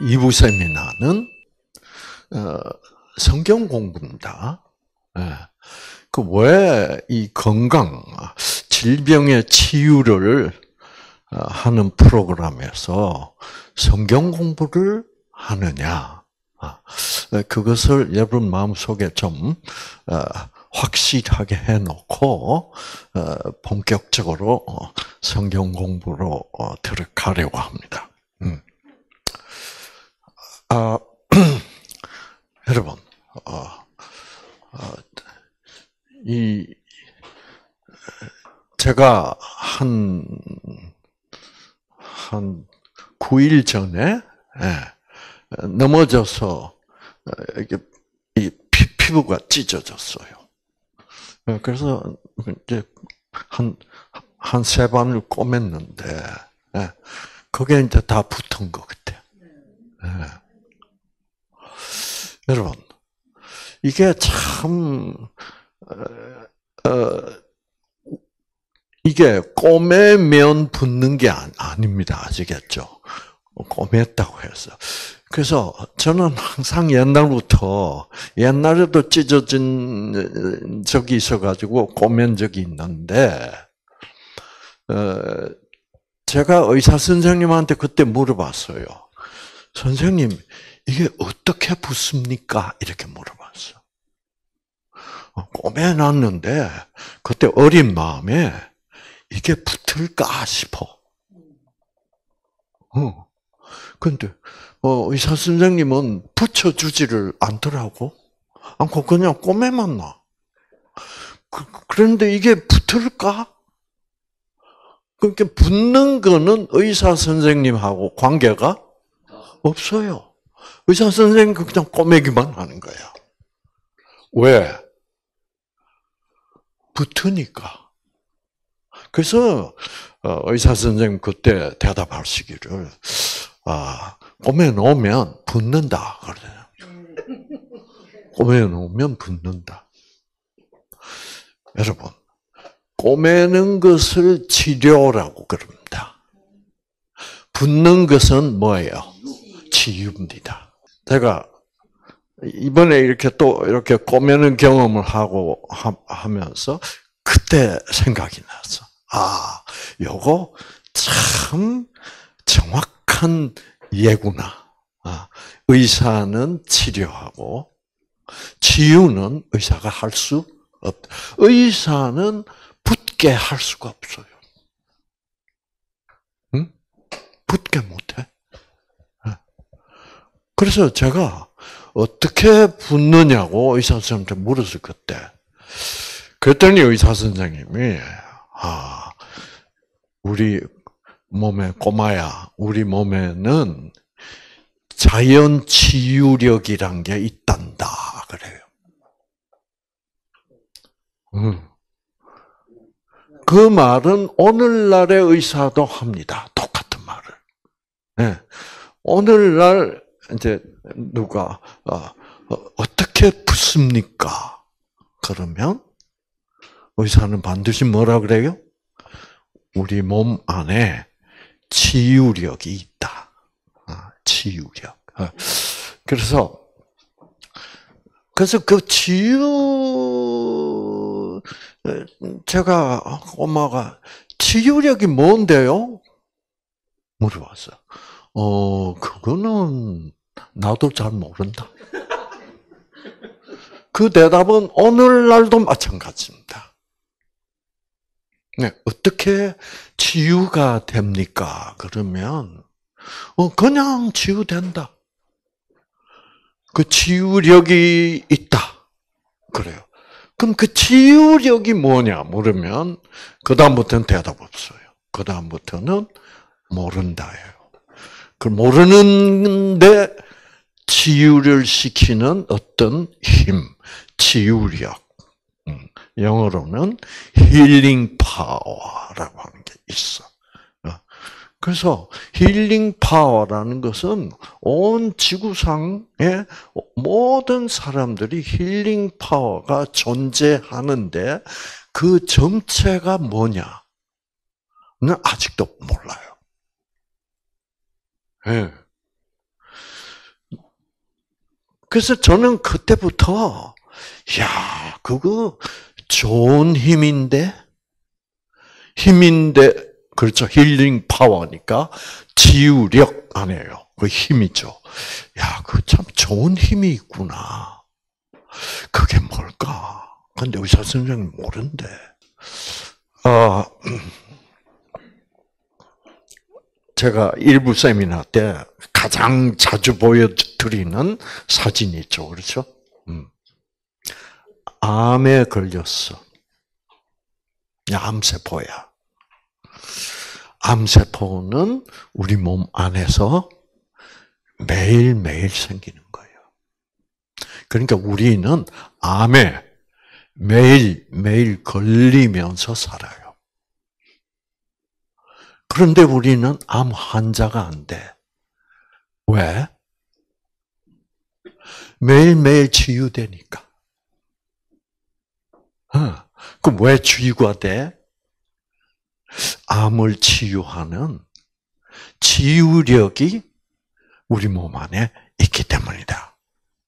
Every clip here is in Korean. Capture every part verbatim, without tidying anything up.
이 부 세미나는 어, 성경 공부입니다. 예. 그 왜 이 건강, 질병의 치유를 하는 프로그램에서 성경 공부를 하느냐? 그것을 여러분 마음속에 좀 확실하게 해놓고 본격적으로 성경 공부로 들어가려고 합니다. 아, 여러분, 어, 어, 이 제가 한 한 구 일 전에 예, 넘어져서 이게 이 피, 피부가 찢어졌어요. 그래서 이제 한 한 세 번을 꼬맸는데 예, 그게 이제 다 붙은 것 같아요. 예. 여러분, 이게 참 어, 어, 이게 꼬매면 붙는 게 아닙니다. 아시겠죠? 꼬맸다고 해서. 그래서 저는 항상 옛날부터, 옛날에도 찢어진 적이 있어가지고 꼬맨 적이 있는데, 어, 제가 의사 선생님한테 그때 물어봤어요. 선생님, 이게 어떻게 붙습니까? 이렇게 물어봤어. 꼬매놨는데, 그때 어린 마음에, 이게 붙을까 싶어. 어. 근데, 어, 의사 선생님은 붙여주지를 않더라고. 않고 그냥 꼬매만 놔. 그, 그런데 이게 붙을까? 그러니까 붙는 거는 의사 선생님하고 관계가 없어요. 의사 선생님은 그냥 꼬매기만 하는 거야. 왜? 붙으니까. 그래서 의사 선생님 그때 대답하시기를 아, 꼬매 놓으면 붙는다 그러잖아요. 꼬매 놓으면 붙는다. 여러분, 꼬매는 것을 치료라고 그럽니다. 붙는 것은 뭐예요? 치유입니다. 제가 이번에 이렇게 또 이렇게 꼬매는 경험을 하고 하면서 그때 생각이 났어. 아, 요거 참 정확한 예구나. 아, 의사는 치료하고 치유는 의사가 할 수 없다. 의사는 붙게 할 수가 없어요. 응? 붙게 못해. 그래서 제가 어떻게 붙느냐고 의사 선생님한테 물었을 그때. 그랬더니 의사 선생님이 아, 우리 몸에 꼬마야, 우리 몸에는 자연 치유력이란 게 있단다 그래요. 음. 그 말은 오늘날의 의사도 합니다. 똑같은 말을. 네. 오늘날 이제 누가 어, 어떻게 붙습니까? 그러면 의사는 반드시 뭐라 그래요? 우리 몸 안에 치유력이 있다. 치유력. 그래서 그래서 그 치유 제가 엄마가 치유력이 뭔데요? 물어봤어. 어 그거는 나도 잘 모른다. 그 대답은 오늘날도 마찬가지입니다. 네, 어떻게 치유가 됩니까? 그러면 어, 그냥 치유된다. 그 치유력이 있다. 그래요. 그럼 그 치유력이 뭐냐 물으면 그 다음부터는 대답 없어요. 그 다음부터는 모른다예요. 그 모르는데 치유를 시키는 어떤 힘, 치유력. 영어로는 힐링 파워라고 하는 게 있어. 그래서 힐링 파워라는 것은 온 지구상의 모든 사람들이 힐링 파워가 존재하는데 그 정체가 뭐냐는 아직도 몰라요. 네. 그래서 저는 그때부터, 야, 그거 좋은 힘인데? 힘인데, 그렇죠. 힐링 파워니까 치유력 아니에요. 그 힘이죠. 야, 그 참 좋은 힘이 있구나. 그게 뭘까? 근데 의사 선생님 모른대. 어, 제가 일부 세미나 때 가장 자주 보여드리는 사진이 있죠. 그렇죠? 음. 암에 걸렸어. 암세포야. 암세포는 우리 몸 안에서 매일매일 생기는 거예요. 그러니까 우리는 암에 매일매일 걸리면서 살아요. 그런데 우리는 암 환자가 안 돼. 왜? 매일매일 치유되니까. 어. 그럼 왜 치유가 돼? 암을 치유하는 치유력이 우리 몸 안에 있기 때문이다.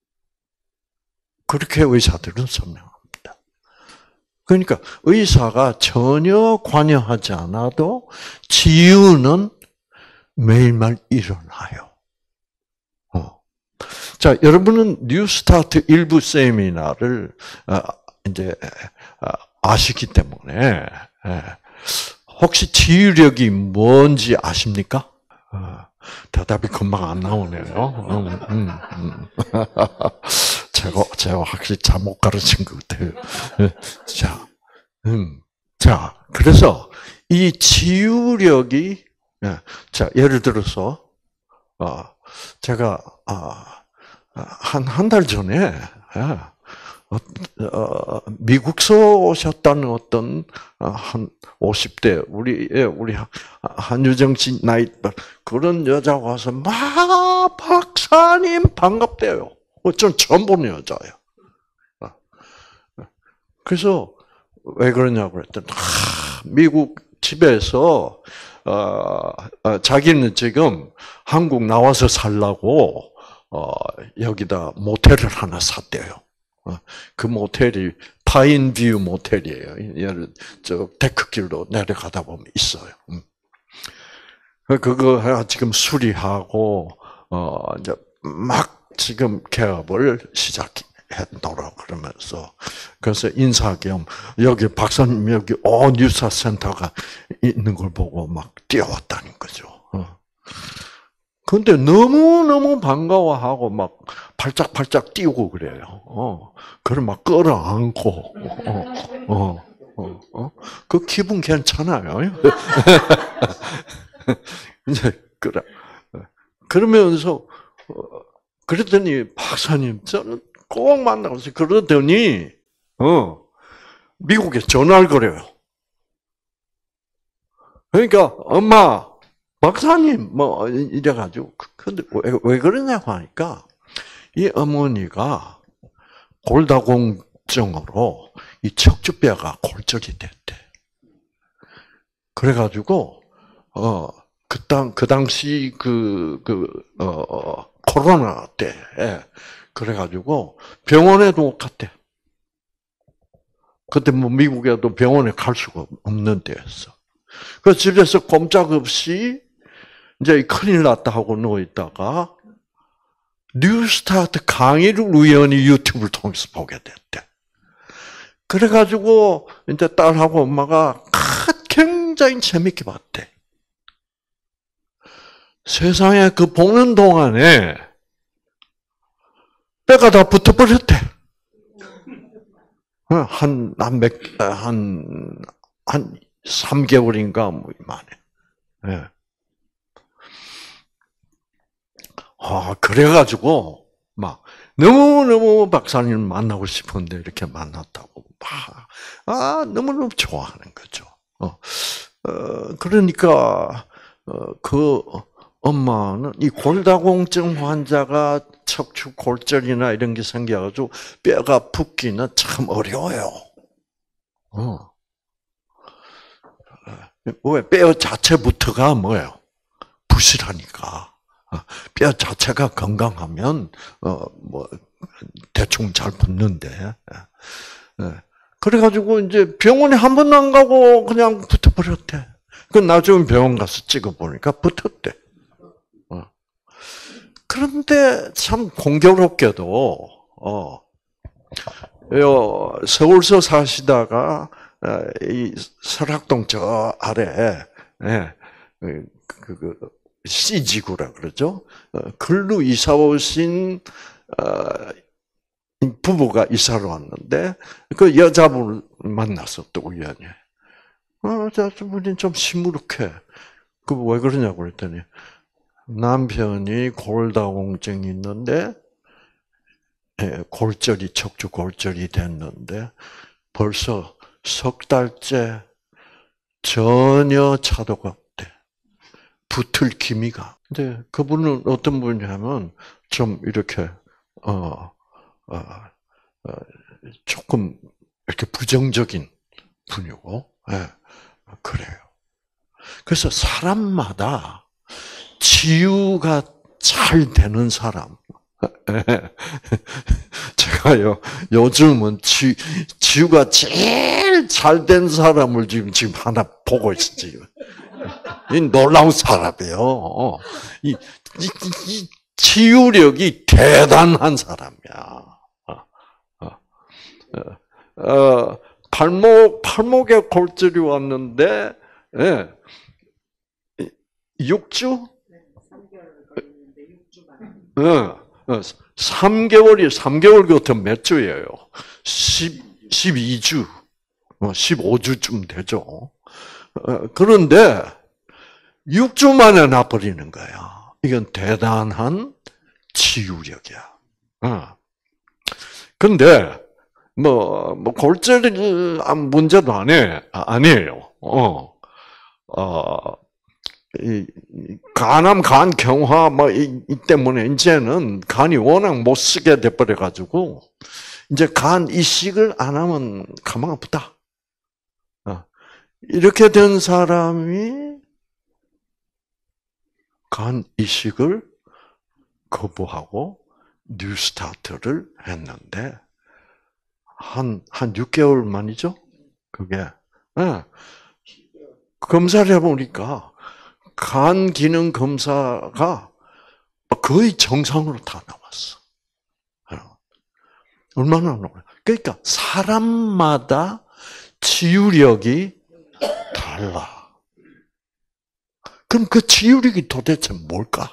그렇게 의사들은 설명합니다. 그러니까 의사가 전혀 관여하지 않아도 치유는 매일매일 일어나요. 어. 자, 여러분은 뉴스타트 일부 세미나를 이제 아시기 때문에 혹시 치유력이 뭔지 아십니까? 대답이 금방 안 나오네요. 음, 음, 음. 제가, 제가 확실히 잘못 가르친 것 같아요. 자, 음, 자, 그래서 이 치유력이, 자, 예를 들어서, 어, 제가, 아, 한, 한 달 전에, 어, 미국서 오셨다는 어떤 한 오십 대 우리 우리 한유정 씨 나이 그런 여자가 와서 막 박사님 반갑대요. 전 처음 보는 여자예요. 그래서 왜 그러냐고 그랬더니 아, 미국 집에서 어, 어, 자기는 지금 한국 나와서 살라고 어, 여기다 모텔을 하나 샀대요. 그 모텔이 파인뷰 모텔이에요. 얘를 저 데크길로 내려가다 보면 있어요. 그거 지금 수리하고 어 이제 막 지금 개업을 시작했노라 그러면서 그래서 인사 겸 여기 박사님 여기 오 뉴스 센터가 있는 걸 보고 막 뛰어왔다는 거죠. 근데 너무너무 반가워하고 막 팔짝팔짝 뛰고 그래요. 어. 그걸 막 끌어안고, 어, 어, 어, 어. 그 기분 괜찮아요. 이제, 그래. 그러면서, 그랬더니, 박사님, 저는 꼭 만나고 있어요. 그러더니, 어, 미국에 전화를 걸어요. 그러니까, 엄마, 박사님, 뭐, 이래가지고, 근데 왜, 왜 그러냐고 하니까, 이 어머니가 골다공증으로 이 척추뼈가 골절이 됐대. 그래가지고, 어, 그 당, 그 당시 그, 그, 어, 코로나 때, 그래가지고 병원에도 못 갔대. 그때 뭐 미국에도 병원에 갈 수가 없는 데였어. 그래서 집에서 꼼짝없이 이제 큰일 났다 하고 누워있다가 뉴스타트 강의를 우연히 유튜브를 통해서 보게 됐대. 그래가지고 이제 딸하고 엄마가 굉장히 재밌게 봤대. 세상에 그 보는 동안에 뼈가 다 붙어버렸대. 한, 한 몇, 한, 한 삼 개월인가 뭐 만에. 예. 아, 그래가지고, 막, 너무너무 박사님 만나고 싶은데, 이렇게 만났다고, 막, 아, 너무너무 좋아하는 거죠. 어, 어 그러니까, 어, 그, 엄마는 이 골다공증 환자가 척추 골절이나 이런 게 생겨가지고, 뼈가 붓기는 참 어려워요. 어. 왜? 뼈 자체부터가 뭐예요? 부실하니까. 뼈 자체가 건강하면 어뭐 대충 잘 붙는데. 네. 그래가지고 이제 병원에 한 번도 안 가고 그냥 붙어버렸대. 그 나중에 병원 가서 찍어보니까 붙었대. 어. 그런데 참 공교롭게도, 어, 요, 서울서 사시다가, 이 설악동 저 아래, 예, 그, 그, 그, C지구라 그러죠? 글로 이사 오신, 어, 부부가 이사를 왔는데, 그 여자분을 만났어, 또 우연히. 어, 저분이 좀 시무룩해. 그 왜 그러냐고 그랬더니, 남편이 골다공증이 있는데, 예, 골절이, 척추 골절이 됐는데, 벌써 석 달째 전혀 차도가 없대. 붙을 기미가. 근데 그분은 어떤 분이냐면, 좀 이렇게, 어, 어, 어 조금 이렇게 부정적인 분이고, 예, 그래요. 그래서 사람마다 치유가 잘 되는 사람, 제가요, 요즘은 치, 치유가 제일 잘 된 사람을 지금, 지금 하나 보고 있어, 지금. 이 놀라운 사람이에요. 이, 이, 이 치유력이 대단한 사람이야. 어, 어, 어, 팔목, 팔목에 골절이 왔는데, 예, 육 주? 어, 삼 개월이, 삼 개월 같은 몇 주예요? 십, 십이 주, 십오 주쯤 되죠. 그런데 육 주 만에 나버리는 거야. 이건 대단한 치유력이야. 근데, 뭐, 뭐, 골절 문제도 안 해, 아니에요. 어, 어, 이, 간암, 간 경화, 뭐, 이, 이 때문에, 이제는 간이 워낙 못 쓰게 돼버려가지고, 이제 간 이식을 안 하면 가망 아프다. 어. 이렇게 된 사람이 간 이식을 거부하고, 뉴스타트를 했는데, 한, 한 육 개월 만이죠? 그게. 네. 검사를 해보니까, 간 기능 검사가 거의 정상으로 다 나왔어. 얼마나 놀라. 그러니까 사람마다 치유력이 달라. 그럼 그 치유력이 도대체 뭘까?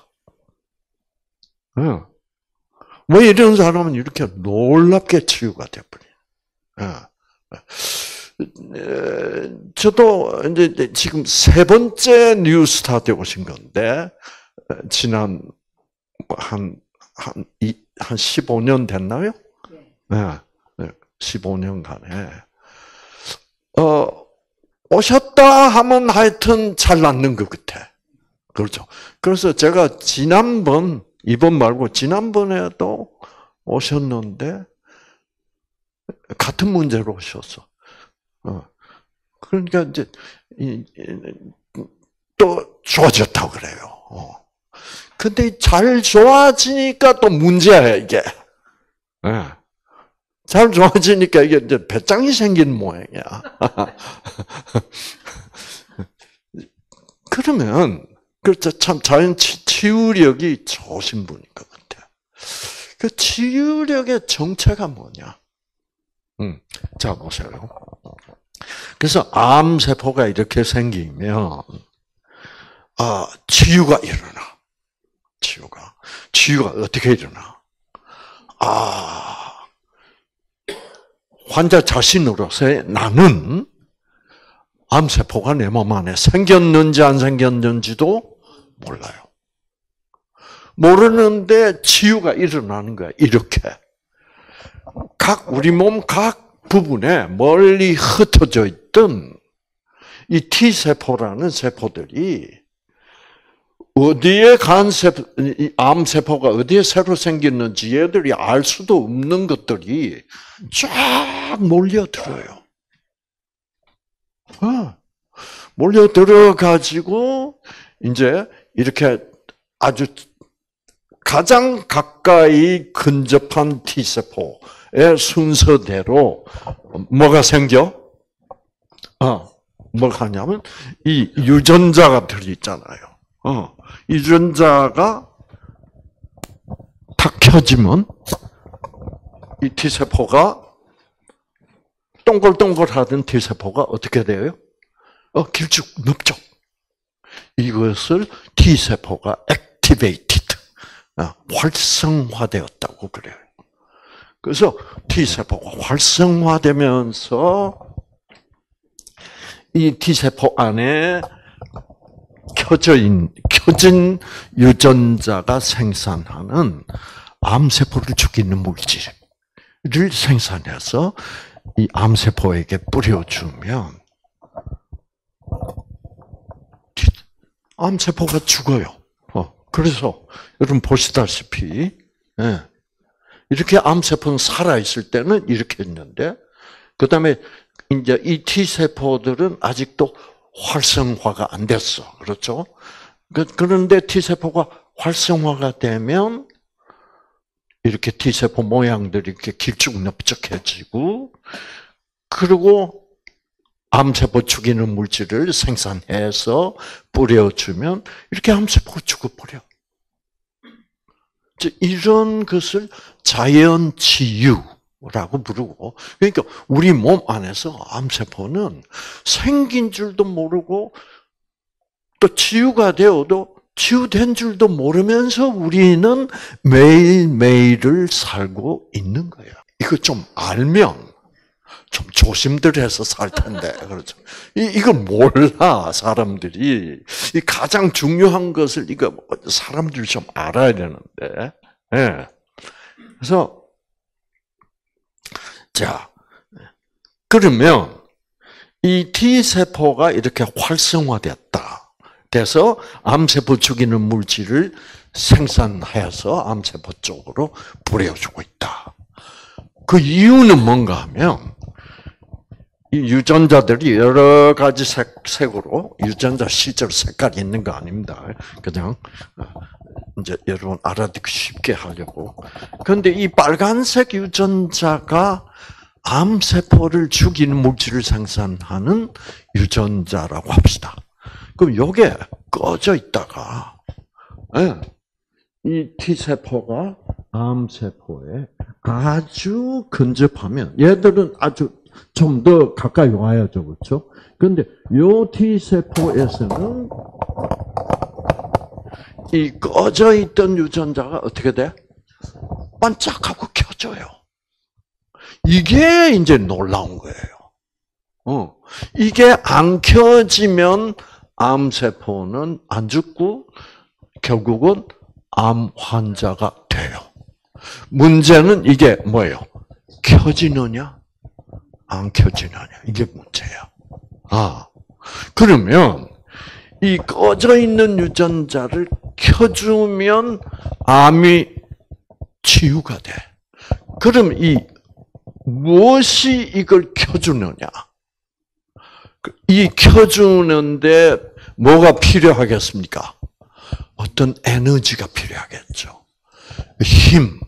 왜 이런 사람은 이렇게 놀랍게 치유가 돼버려? 저도 이제 지금 세 번째 뉴스타트에 오신 건데, 지난 한, 한, 이, 한 십오 년 됐나요? 네. 네. 십오 년간에. 어, 오셨다 하면 하여튼 잘 낫는 것 같아. 그렇죠. 그래서 제가 지난번, 이번 말고 지난번에도 오셨는데, 같은 문제로 오셨어. 어. 그러니까 이제 또 좋아졌다고 그래요. 어. 근데 잘 좋아지니까 또 문제야 이게. 네. 잘 좋아지니까 이게 이제 배짱이 생긴 모양이야. 그러면 그렇죠. 참 자연 치유력이 좋으신 분인 것 같아. 그 치유력의 정체가 뭐냐? 음, 자 보세요. 그래서 암 세포가 이렇게 생기면 아 치유가 일어나. 치유가 치유가 어떻게 일어나? 아 환자 자신으로서의 나는 암 세포가 내 몸 안에 생겼는지 안 생겼는지도 몰라요. 모르는데 치유가 일어나는 거야. 이렇게 각 우리 몸 각 부분에 멀리 흩어져 있던 이 T 세포라는 세포들이 어디에 간 세포, 암 세포가 어디에 새로 생겼는지 얘들이 알 수도 없는 것들이 쫙 몰려들어요. 어, 몰려들어 가지고 이제 이렇게 아주 가장 가까이 근접한 T세포의 순서대로 뭐가 생겨? 어, 뭐가 하냐면 이 유전자가 들어있잖아요. 어, 유전자가 탁 켜지면 이 T세포가 동글동글하던 T세포가 어떻게 돼요? 어, 길쭉 눕죠. 이것을 T세포가 activated, 활성화되었다고 그래요. 그래서 T세포가 활성화되면서 이 T세포 안에 켜진, 켜진 유전자가 생산하는 암세포를 죽이는 물질을 생산해서 이 암세포에게 뿌려주면 암세포가 죽어요. 어, 그래서 여러분 보시다시피 예, 이렇게 암세포는 살아있을 때는 이렇게 있는데 그 다음에 이제 이 T세포들은 아직도 활성화가 안 됐어. 그렇죠? 그런데 T세포가 활성화가 되면 이렇게 T세포 모양들이 이렇게 길쭉넓적해지고 그리고 암세포 죽이는 물질을 생산해서 뿌려주면 이렇게 암세포가 죽어버려. 이런 것을 자연치유라고 부르고, 그러니까 우리 몸 안에서 암세포는 생긴 줄도 모르고 또 치유가 되어도 치유된 줄도 모르면서 우리는 매일매일을 살고 있는 거예요. 이거 좀 알면 좀 조심들 해서 살 텐데, 그렇죠. 이, 이걸 몰라, 사람들이. 이 가장 중요한 것을, 이거, 사람들이 좀 알아야 되는데, 예. 네. 그래서, 자, 그러면, 이 T세포가 이렇게 활성화됐다. 돼서, 암세포 죽이는 물질을 생산해서 암세포 쪽으로 뿌려주고 있다. 그 이유는 뭔가 하면, 이 유전자들이 여러 가지 색, 색으로, 유전자 실제로 색깔이 있는 거 아닙니다. 그냥, 이제 여러분 알아듣기 쉽게 하려고. 그런데 이 빨간색 유전자가 암세포를 죽이는 물질을 생산하는 유전자라고 합시다. 그럼 요게 꺼져 있다가, 네, 이 T세포가 암세포에 아주 근접하면, 얘들은 아주 좀 더 가까이 와야죠. 그렇죠? 그런데 요 T세포에서는 이 꺼져 있던 유전자가 어떻게 돼? 반짝하고 켜져요. 이게 이제 놀라운 거예요. 어. 이게 안 켜지면 암세포는 안 죽고 결국은 암 환자가 돼요. 문제는 이게 뭐예요? 켜지느냐? 안 켜지느냐? 이게 문제야. 아, 그러면 이 꺼져 있는 유전자를 켜주면 암이 치유가 돼. 그럼 이 무엇이 이걸 켜주느냐? 이 켜주는데 뭐가 필요하겠습니까? 어떤 에너지가 필요하겠죠. 힘.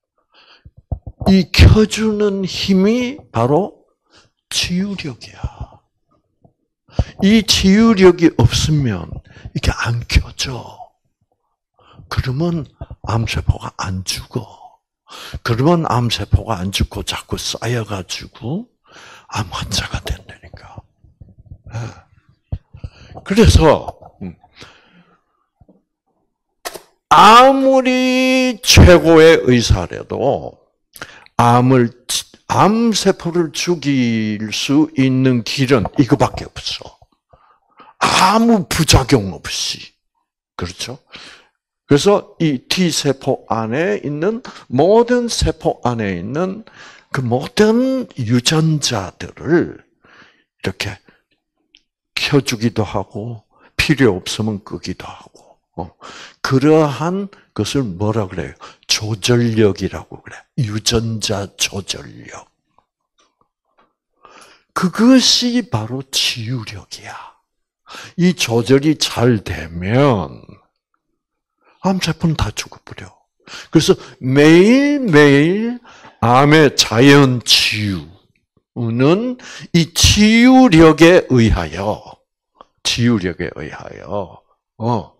이 켜주는 힘이 바로 치유력이야. 이 치유력이 없으면 이게 안 켜져. 그러면 암세포가 안 죽어. 그러면 암세포가 안 죽고 자꾸 쌓여가지고 암 환자가 된다니까. 그래서 아무리 최고의 의사라도 암을 암세포를 죽일 수 있는 길은 이거밖에 없어. 아무 부작용 없이. 그렇죠? 그래서 이 T세포 안에 있는 모든 세포 안에 있는 그 모든 유전자들을 이렇게 켜주기도 하고 필요 없으면 끄기도 하고 어. 그러한 것을 뭐라 그래요? 조절력이라고 그래. 유전자 조절력. 그것이 바로 치유력이야. 이 조절이 잘 되면 암세포는 다 죽어버려. 그래서 매일매일 암의 자연 치유는 이 치유력에 의하여, 치유력에 의하여, 어,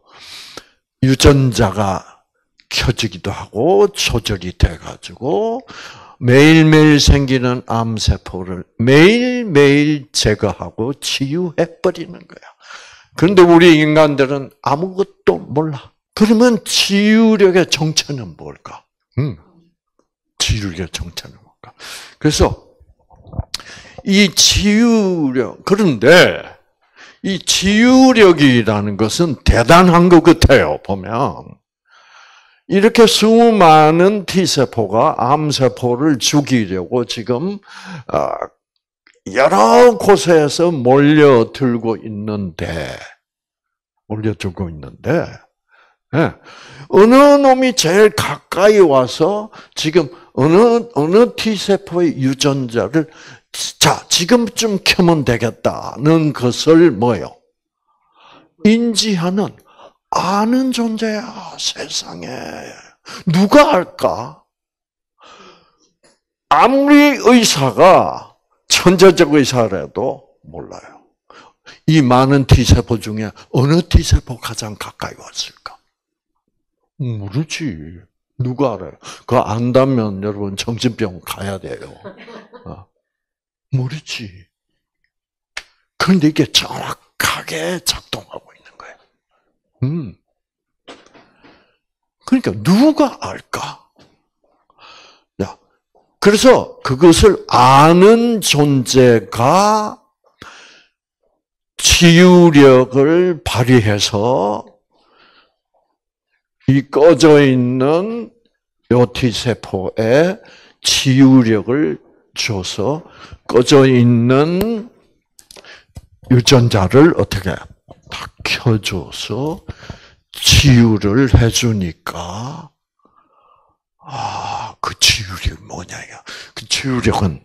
유전자가 켜지기도 하고, 조절이 돼가지고, 매일매일 생기는 암세포를 매일매일 제거하고 치유해버리는 거야. 그런데 우리 인간들은 아무것도 몰라. 그러면 치유력의 정체는 뭘까? 음, 치유력의 정체는 뭘까? 그래서 이 치유력, 그런데 이 치유력이라는 것은 대단한 것 같아요, 보면. 이렇게 수많은 T세포가 암세포를 죽이려고 지금 여러 곳에서 몰려들고 있는데, 몰려들고 있는데, 어느 놈이 제일 가까이 와서 지금 어느, 어느 T세포의 유전자를, 자, 지금쯤 켜면 되겠다는 것을 뭐요? 인지하는, 아는 존재야, 세상에. 누가 알까? 아무리 의사가 천재적 의사라도 몰라요. 이 많은 T세포 중에 어느 T세포 가장 가까이 왔을까? 모르지. 누가 알아요? 그거 안다면 여러분 정신병 가야 돼요. 모르지. 그런데 이게 정확하게 작동하고 있는 거예요. 음. 그러니까 누가 알까? 야, 그래서 그것을 아는 존재가 치유력을 발휘해서 이 꺼져 있는 요 T세포에 치유력을 줘서 꺼져 있는 유전자를 어떻게 다 켜줘서 치유를 해주니까, 아, 그 치유력이 뭐냐, 그 치유력은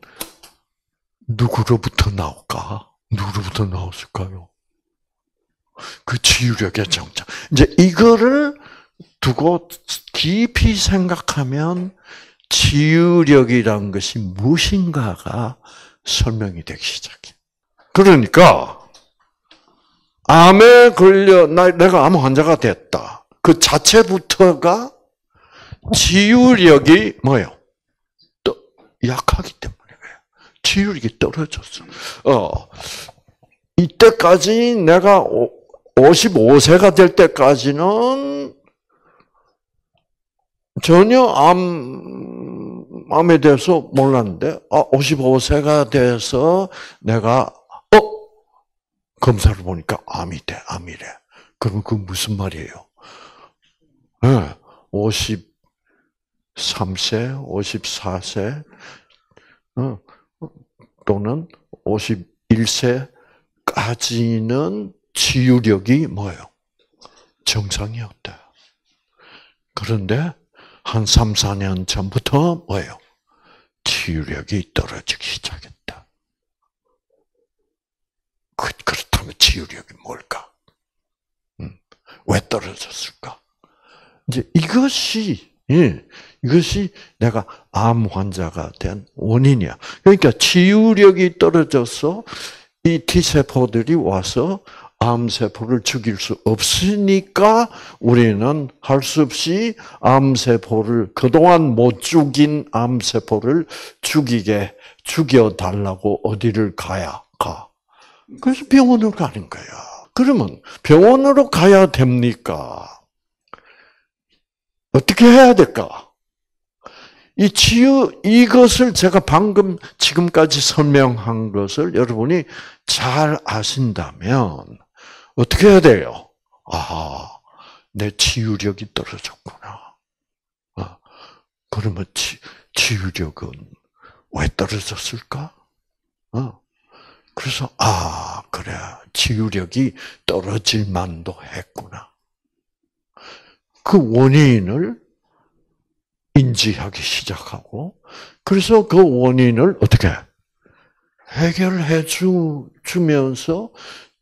누구로부터 나올까? 누구로부터 나왔을까요? 그 치유력의 정체. 이제 이거를 두고 깊이 생각하면 치유력이란 것이 무엇인가가 설명이 되기 시작해. 그러니까 암에 걸려 나 내가 암 환자가 됐다. 그 자체부터가 치유력이 뭐요? 또 약하기 때문에 그래요. 치유력이 떨어졌어. 어 이때까지 내가 오십오 세가 될 때까지는 전혀 암, 암에 대해서 몰랐는데, 아, 오십오 세가 돼서 내가, 어? 검사를 보니까 암이 돼, 암이래. 그럼 그 무슨 말이에요? 네, 오십삼 세, 오십사 세, 어, 또는 오십일 세까지는 치유력이 뭐예요? 정상이었대. 그런데, 한 삼, 사 년 전부터 뭐예요? 치유력이 떨어지기 시작했다. 그, 그렇다면 치유력이 뭘까? 음, 왜 떨어졌을까? 이제 이것이, 예, 이것이 내가 암 환자가 된 원인이야. 그러니까 치유력이 떨어져서 이 T세포들이 와서 암세포를 죽일 수 없으니까 우리는 할 수 없이 암세포를, 그동안 못 죽인 암세포를 죽이게, 죽여달라고 어디를 가야 가. 그래서 병원으로 가는 거야. 그러면 병원으로 가야 됩니까? 어떻게 해야 될까? 이 치유, 이것을 제가 방금 지금까지 설명한 것을 여러분이 잘 아신다면 어떻게 해야 돼요? 아, 내 치유력이 떨어졌구나. 아, 그러면 치, 치유력은 왜 떨어졌을까? 어, 그래서 아, 그래, 치유력이 떨어질 만도 했구나. 그 원인을 인지하기 시작하고, 그래서 그 원인을 어떻게 해결해 주, 주면서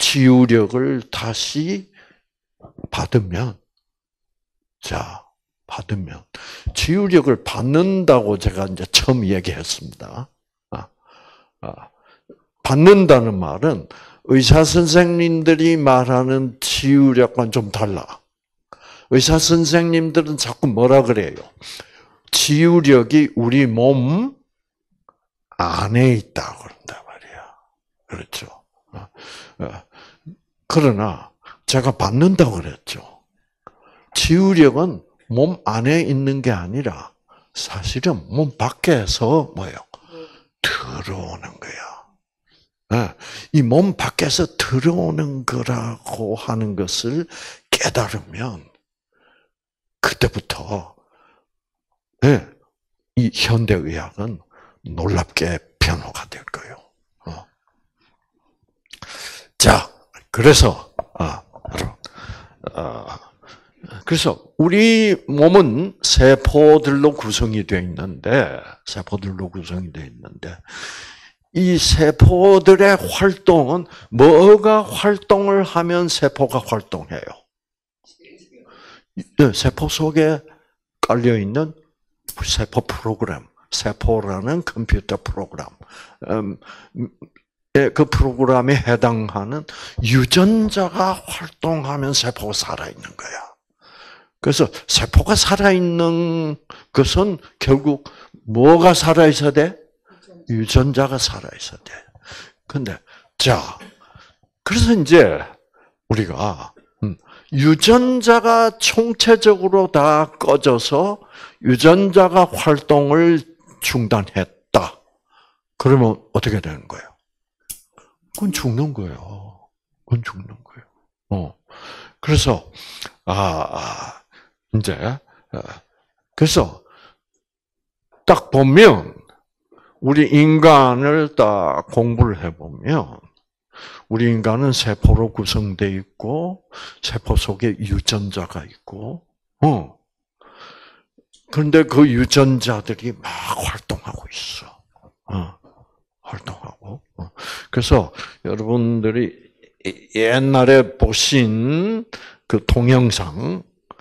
치유력을 다시 받으면, 자, 받으면 치유력을 받는다고 제가 이제 처음 얘기했습니다. 아, 아, 받는다는 말은 의사 선생님들이 말하는 치유력과는 좀 달라. 의사 선생님들은 자꾸 뭐라 그래요? 치유력이 우리 몸 안에 있다 그런단 말이야. 그렇죠. 그러나 제가 받는다고 그랬죠. 치유력은 몸 안에 있는 게 아니라 사실은 몸 밖에서 뭐예요? 들어오는 거야. 이 몸 밖에서 들어오는 거라고 하는 것을 깨달으면 그때부터 이 현대의학은 놀랍게 변화가 될 거예요. 자, 그래서 아, 아, 그래서 우리 몸은 세포들로 구성이 되어 있는데, 세포들로 구성이 되어 있는데, 이 세포들의 활동은 뭐가 활동을 하면 세포가 활동해요? 세포 속에 깔려 있는 세포 프로그램, 세포라는 컴퓨터 프로그램, 그 프로그램에 해당하는 유전자가 활동하면 세포가 살아있는 거야. 그래서 세포가 살아있는 것은 결국 뭐가 살아있어야 돼? 유전자가 살아있어야 돼. 근데, 자, 그래서 이제 우리가 유전자가 총체적으로 다 꺼져서 유전자가 활동을 중단했다. 그러면 어떻게 되는 거예요? 그건 죽는 거예요. 그건 죽는 거예요. 어. 그래서, 아, 이제, 그래서 딱 보면, 우리 인간을 딱 공부를 해보면, 우리 인간은 세포로 구성되어 있고, 세포 속에 유전자가 있고, 어. 그런데 그 유전자들이 막 활동하고 있어. 어. 활동하고. 어. 그래서 여러분들이 옛날에 보신 그 동영상,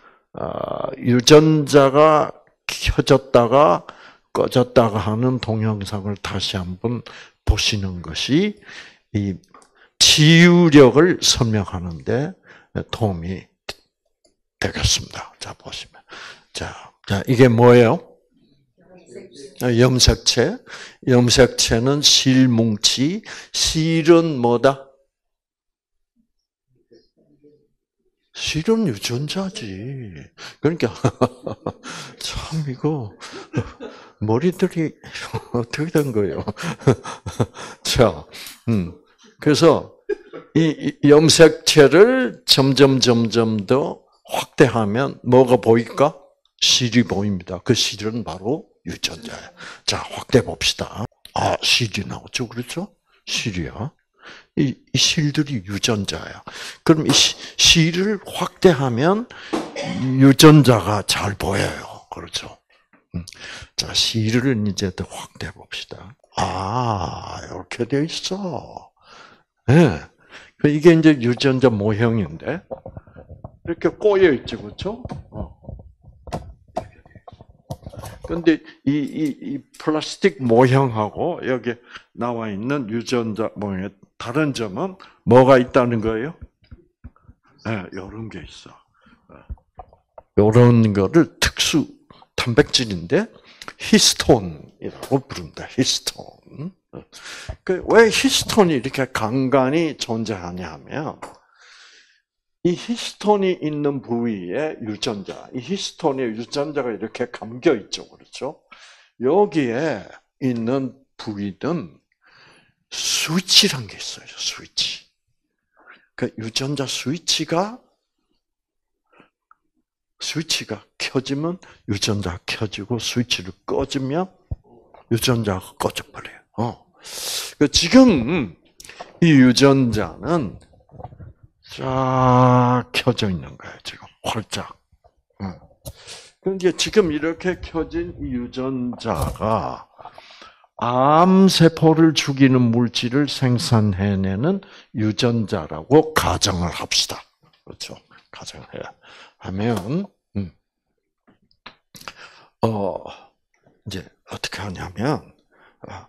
유전자가 켜졌다가 꺼졌다가 하는 동영상을 다시 한번 보시는 것이 이 치유력을 설명하는데 도움이 되겠습니다. 자, 보시면. 자, 자, 이게 뭐예요? 염색체. 염색체는 실뭉치. 실은 뭐다? 실은 유전자지. 그러니까 참 이거 머리들이 어떻게 된 거예요? 자, 음, 그래서 이 염색체를 점점 점점 더 확대하면 뭐가 보일까? 실이 보입니다. 그 실은 바로 유전자예요. 자, 확대 봅시다. 아, 실이 나오죠, 그렇죠? 실이야. 이, 이 실들이 유전자야. 그럼 이 실을 확대하면 유전자가 잘 보여요. 그렇죠? 자, 실을 이제 더 확대해 봅시다. 아, 이렇게 돼 있어. 예. 네. 이게 이제 유전자 모형인데, 이렇게 꼬여 있지, 그렇죠? 어. 근데 이, 이, 이 플라스틱 모형하고 여기 나와 있는 유전자 모형의 다른 점은 뭐가 있다는 거예요? 네, 이런 게 있어. 이런 거를 특수 단백질인데 히스톤이라고 부른다. 히스톤. 왜 히스톤이 이렇게 간간히 존재하냐면 이 히스톤이 있는 부위에 유전자, 이 히스톤의 유전자가 이렇게 감겨 있죠, 그렇죠? 여기에 있는 부위는 스위치란 게 있어요, 스위치. 그 유전자 스위치가 스위치가 켜지면 유전자가 켜지고 스위치를 꺼지면 유전자가 꺼져 버려요. 어. 지금 이 유전자는 쫙 켜져 있는 거예요, 지금. 활짝. 그런데 지금 이렇게 켜진 이 유전자가 암세포를 죽이는 물질을 생산해내는 유전자라고 가정을 합시다. 그렇죠? 가정을 해야 하면, 음. 어, 이제 어떻게 하냐면, 어,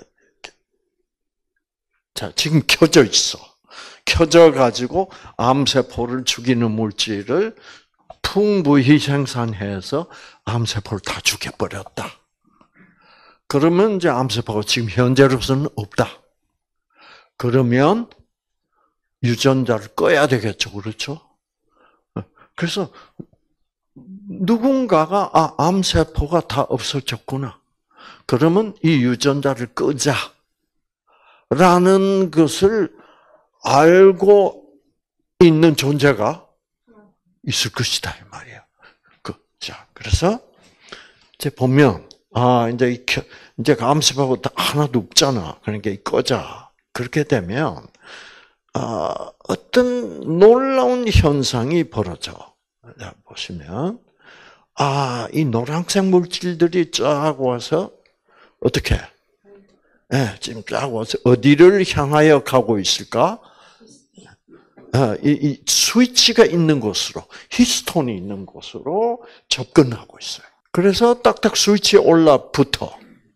자, 지금 켜져 있어. 켜져 가지고 암세포를 죽이는 물질을 풍부히 생산해서 암세포를 다 죽여버렸다. 그러면 이제 암세포가 지금 현재로서는 없다. 그러면 유전자를 꺼야 되겠죠, 그렇죠? 그래서 누군가가 아, 암세포가 다 없어졌구나. 그러면 이 유전자를 끄자. 라는 것을 알고 있는 존재가 있을 것이다, 이 말이야. 그, 자, 그래서 이제 보면, 아, 이제 이, 이제 암세포가 하나도 없잖아. 그러니까 꺼자. 그렇게 되면, 아, 어떤 놀라운 현상이 벌어져. 자, 보시면, 아, 이 노란색 물질들이 쫙 와서, 어떻게? 예, 네, 지금 쫙 와서 어디를 향하여 가고 있을까? 아, 이, 이 스위치가 있는 곳으로, 히스톤이 있는 곳으로 접근하고 있어요. 그래서 딱딱 스위치에 올라붙어.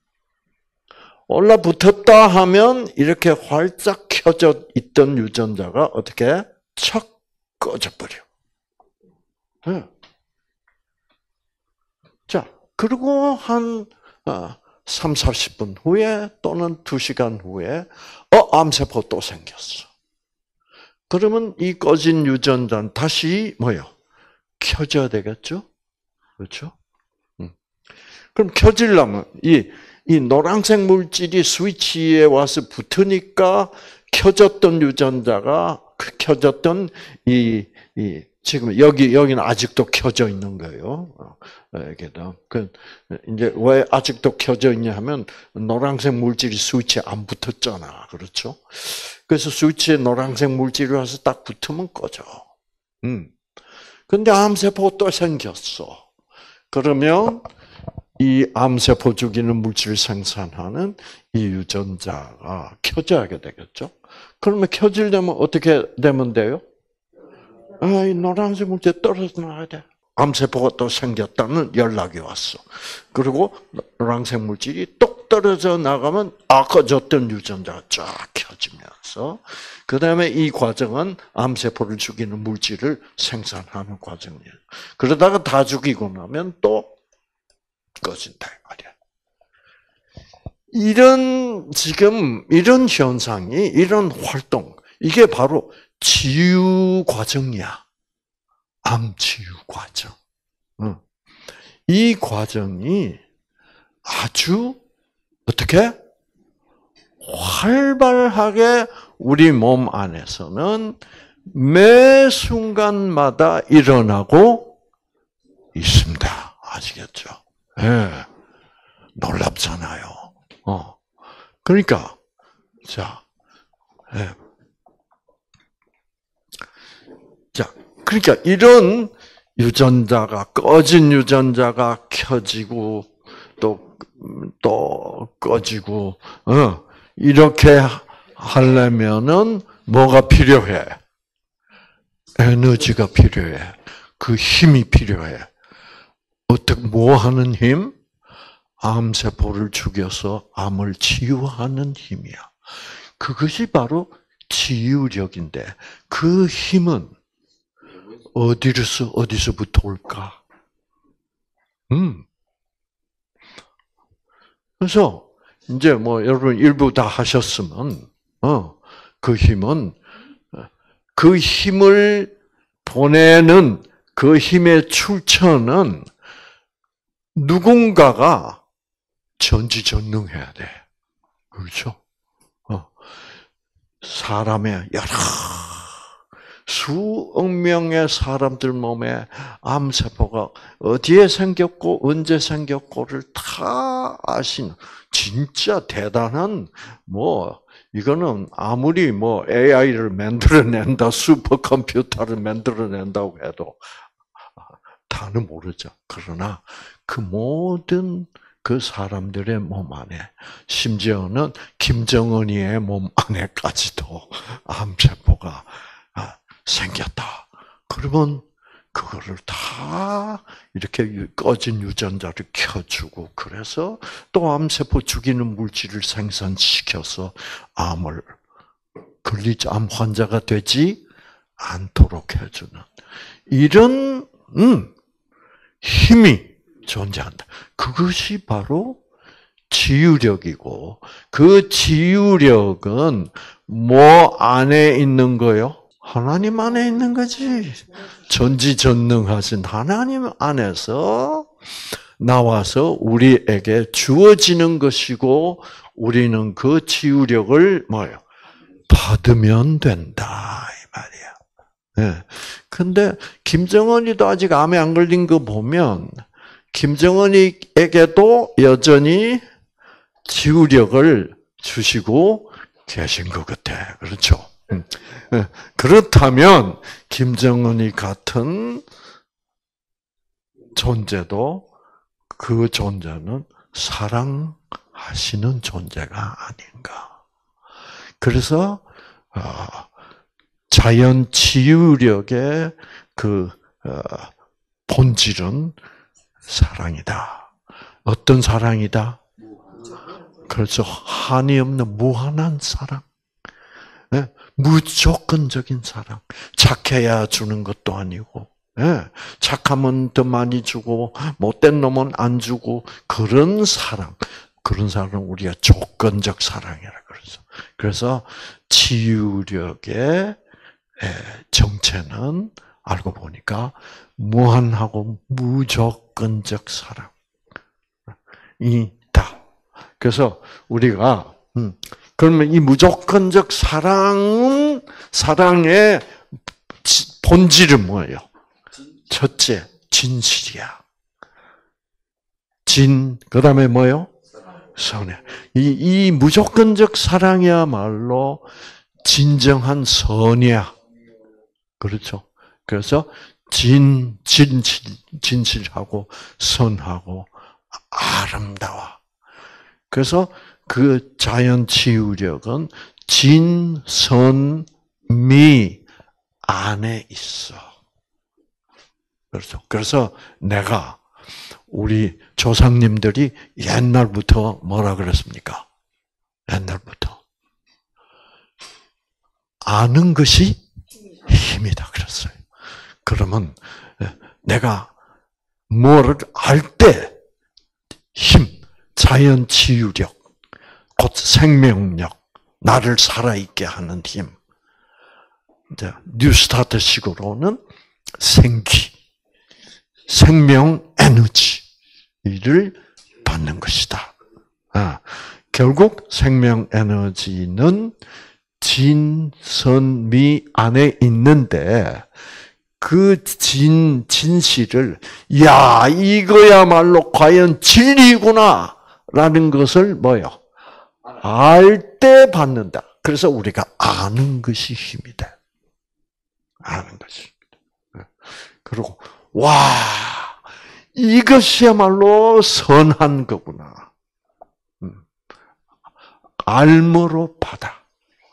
올라붙었다 하면 이렇게 활짝 켜져 있던 유전자가 어떻게 척 꺼져버려. 네. 자, 그리고 한 어, 삼사십 분 후에 또는 두 시간 후에 어 암세포 또 생겼어. 그러면 이 꺼진 유전자는 다시 뭐요? 켜져야 되겠죠? 그렇죠? 음. 그럼 켜지려면 이, 이 노란색 물질이 스위치에 와서 붙으니까 켜졌던 유전자가 켜졌던 이, 이 지금 여기 여기는 아직도 켜져 있는 거예요. 여기도 그 이제 왜 아직도 켜져 있냐 하면 노란색 물질이 스위치에 안 붙었잖아, 그렇죠? 그래서 스위치에 노란색 물질이 와서 딱 붙으면 꺼져. 음. 근데 암세포가 또 생겼어. 그러면 이 암세포 죽이는 물질 생산하는 이 유전자가 켜져야 되겠죠? 그러면 켜지려면 어떻게 되면 돼요? 아, 이 노란색 물질 떨어져 나가야 돼. 암세포가 또 생겼다는 연락이 왔어. 그리고 노란색 물질이 똑 떨어져 나가면 아까졌던 유전자가 쫙 켜지면서 그 다음에 이 과정은 암세포를 죽이는 물질을 생산하는 과정이에요. 그러다가 다 죽이고 나면 또 꺼진다 이 말이야. 이런 지금 이런 현상이 이런 활동 이게 바로 치유 과정이야. 암 치유 과정. 이 과정이 아주 어떻게 활발하게 우리 몸 안에서는 매 순간마다 일어나고 있습니다. 아시겠죠? 예. 네. 놀랍잖아요. 어. 그러니까 자, 예. 네. 자, 그러니까 이런 유전자가 꺼진 유전자가 켜지고 또 또 꺼지고 어, 이렇게 하려면은 뭐가 필요해? 에너지가 필요해. 그 힘이 필요해. 어떻게 뭐 하는 힘? 암세포를 죽여서 암을 치유하는 힘이야. 그것이 바로 치유력인데 그 힘은 어디서 어디서부터 올까? 음. 그래서 이제 뭐 여러분 일부 다 하셨으면 어, 그 힘은 그 힘을 보내는 그 힘의 출처는 누군가가 전지전능해야 돼. 그렇죠? 어. 사람의 여러 수억 명의 사람들 몸에 암세포가 어디에 생겼고 언제 생겼고를 다 아시는 진짜 대단한 뭐 이거는 아무리 뭐 에이아이를 만들어낸다 슈퍼컴퓨터를 만들어낸다고 해도 다는 모르죠. 그러나 그 모든 그 사람들의 몸 안에 심지어는 김정은이의 몸 안에까지도 암세포가 생겼다. 그러면 그거를 다 이렇게 꺼진 유전자를 켜주고 그래서 또 암세포 죽이는 물질을 생산시켜서 암을 걸리지 암 환자가 되지 않도록 해주는 이런 음, 힘이 존재한다. 그것이 바로 치유력이고 그 치유력은 뭐 안에 있는 거요? 하나님 안에 있는 거지. 전지전능하신 하나님 안에서 나와서 우리에게 주어지는 것이고 우리는 그 치유력을 뭐요? 받으면 된다 이 말이야. 예. 근데 김정은이도 아직 암에 안 걸린 거 보면 김정은이에게도 여전히 치유력을 주시고 계신 것 같아. 그렇죠? 그렇다면 김정은이 같은 존재도 그 존재는 사랑하시는 존재가 아닌가. 그래서 자연 치유력의 그 본질은 사랑이다. 어떤 사랑이다? 그렇죠. 한이 없는 무한한 사랑. 네? 무조건적인 사랑. 착해야 주는 것도 아니고, 네? 착하면 더 많이 주고, 못된 놈은 안 주고, 그런 사랑. 그런 사랑은 우리가 조건적 사랑이라 그러죠. 그래서 치유력의 정체는 알고 보니까 무한하고 무조건적 사랑이다. 그래서 우리가 음, 그러면 이 무조건적 사랑은 사랑의 본질은 뭐예요? 첫째, 진실이야. 진, 그 다음에 뭐예요? 선해. 이, 이 무조건적 사랑이야말로 진정한 선이야. 그렇죠? 그래서 진, 진실, 진실하고 선하고 아름다워. 그래서 그 자연 치유력은 진, 선, 미 안에 있어. 그렇죠? 그래서 내가 우리 조상님들이 옛날부터 뭐라 그랬습니까? 옛날부터 아는 것이 힘이다 그랬어요. 그러면 내가 뭐를 알 때 힘, 자연 치유력, 곧 생명력, 나를 살아있게 하는 힘. 이제 뉴스타트식으로는 생기, 생명 에너지를 받는 것이다. 아, 결국 생명 에너지는 진, 선, 미 안에 있는데 그 진, 진실을 야 이거야말로 과연 진리구나 라는 것을 뭐요? 알 때 받는다. 그래서 우리가 아는 것이 힘이 돼. 아는 것이. 그리고 와 이것이야말로 선한 거구나. 알므로 받아.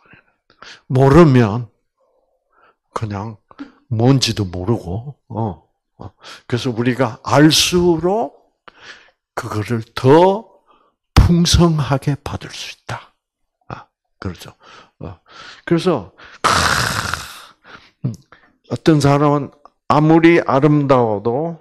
모르면 그냥 뭔지도 모르고, 어, 어. 그래서 우리가 알수록 그거를 더 풍성하게 받을 수 있다. 아, 그렇죠. 어. 그래서 어떤 사람은 아무리 아름다워도,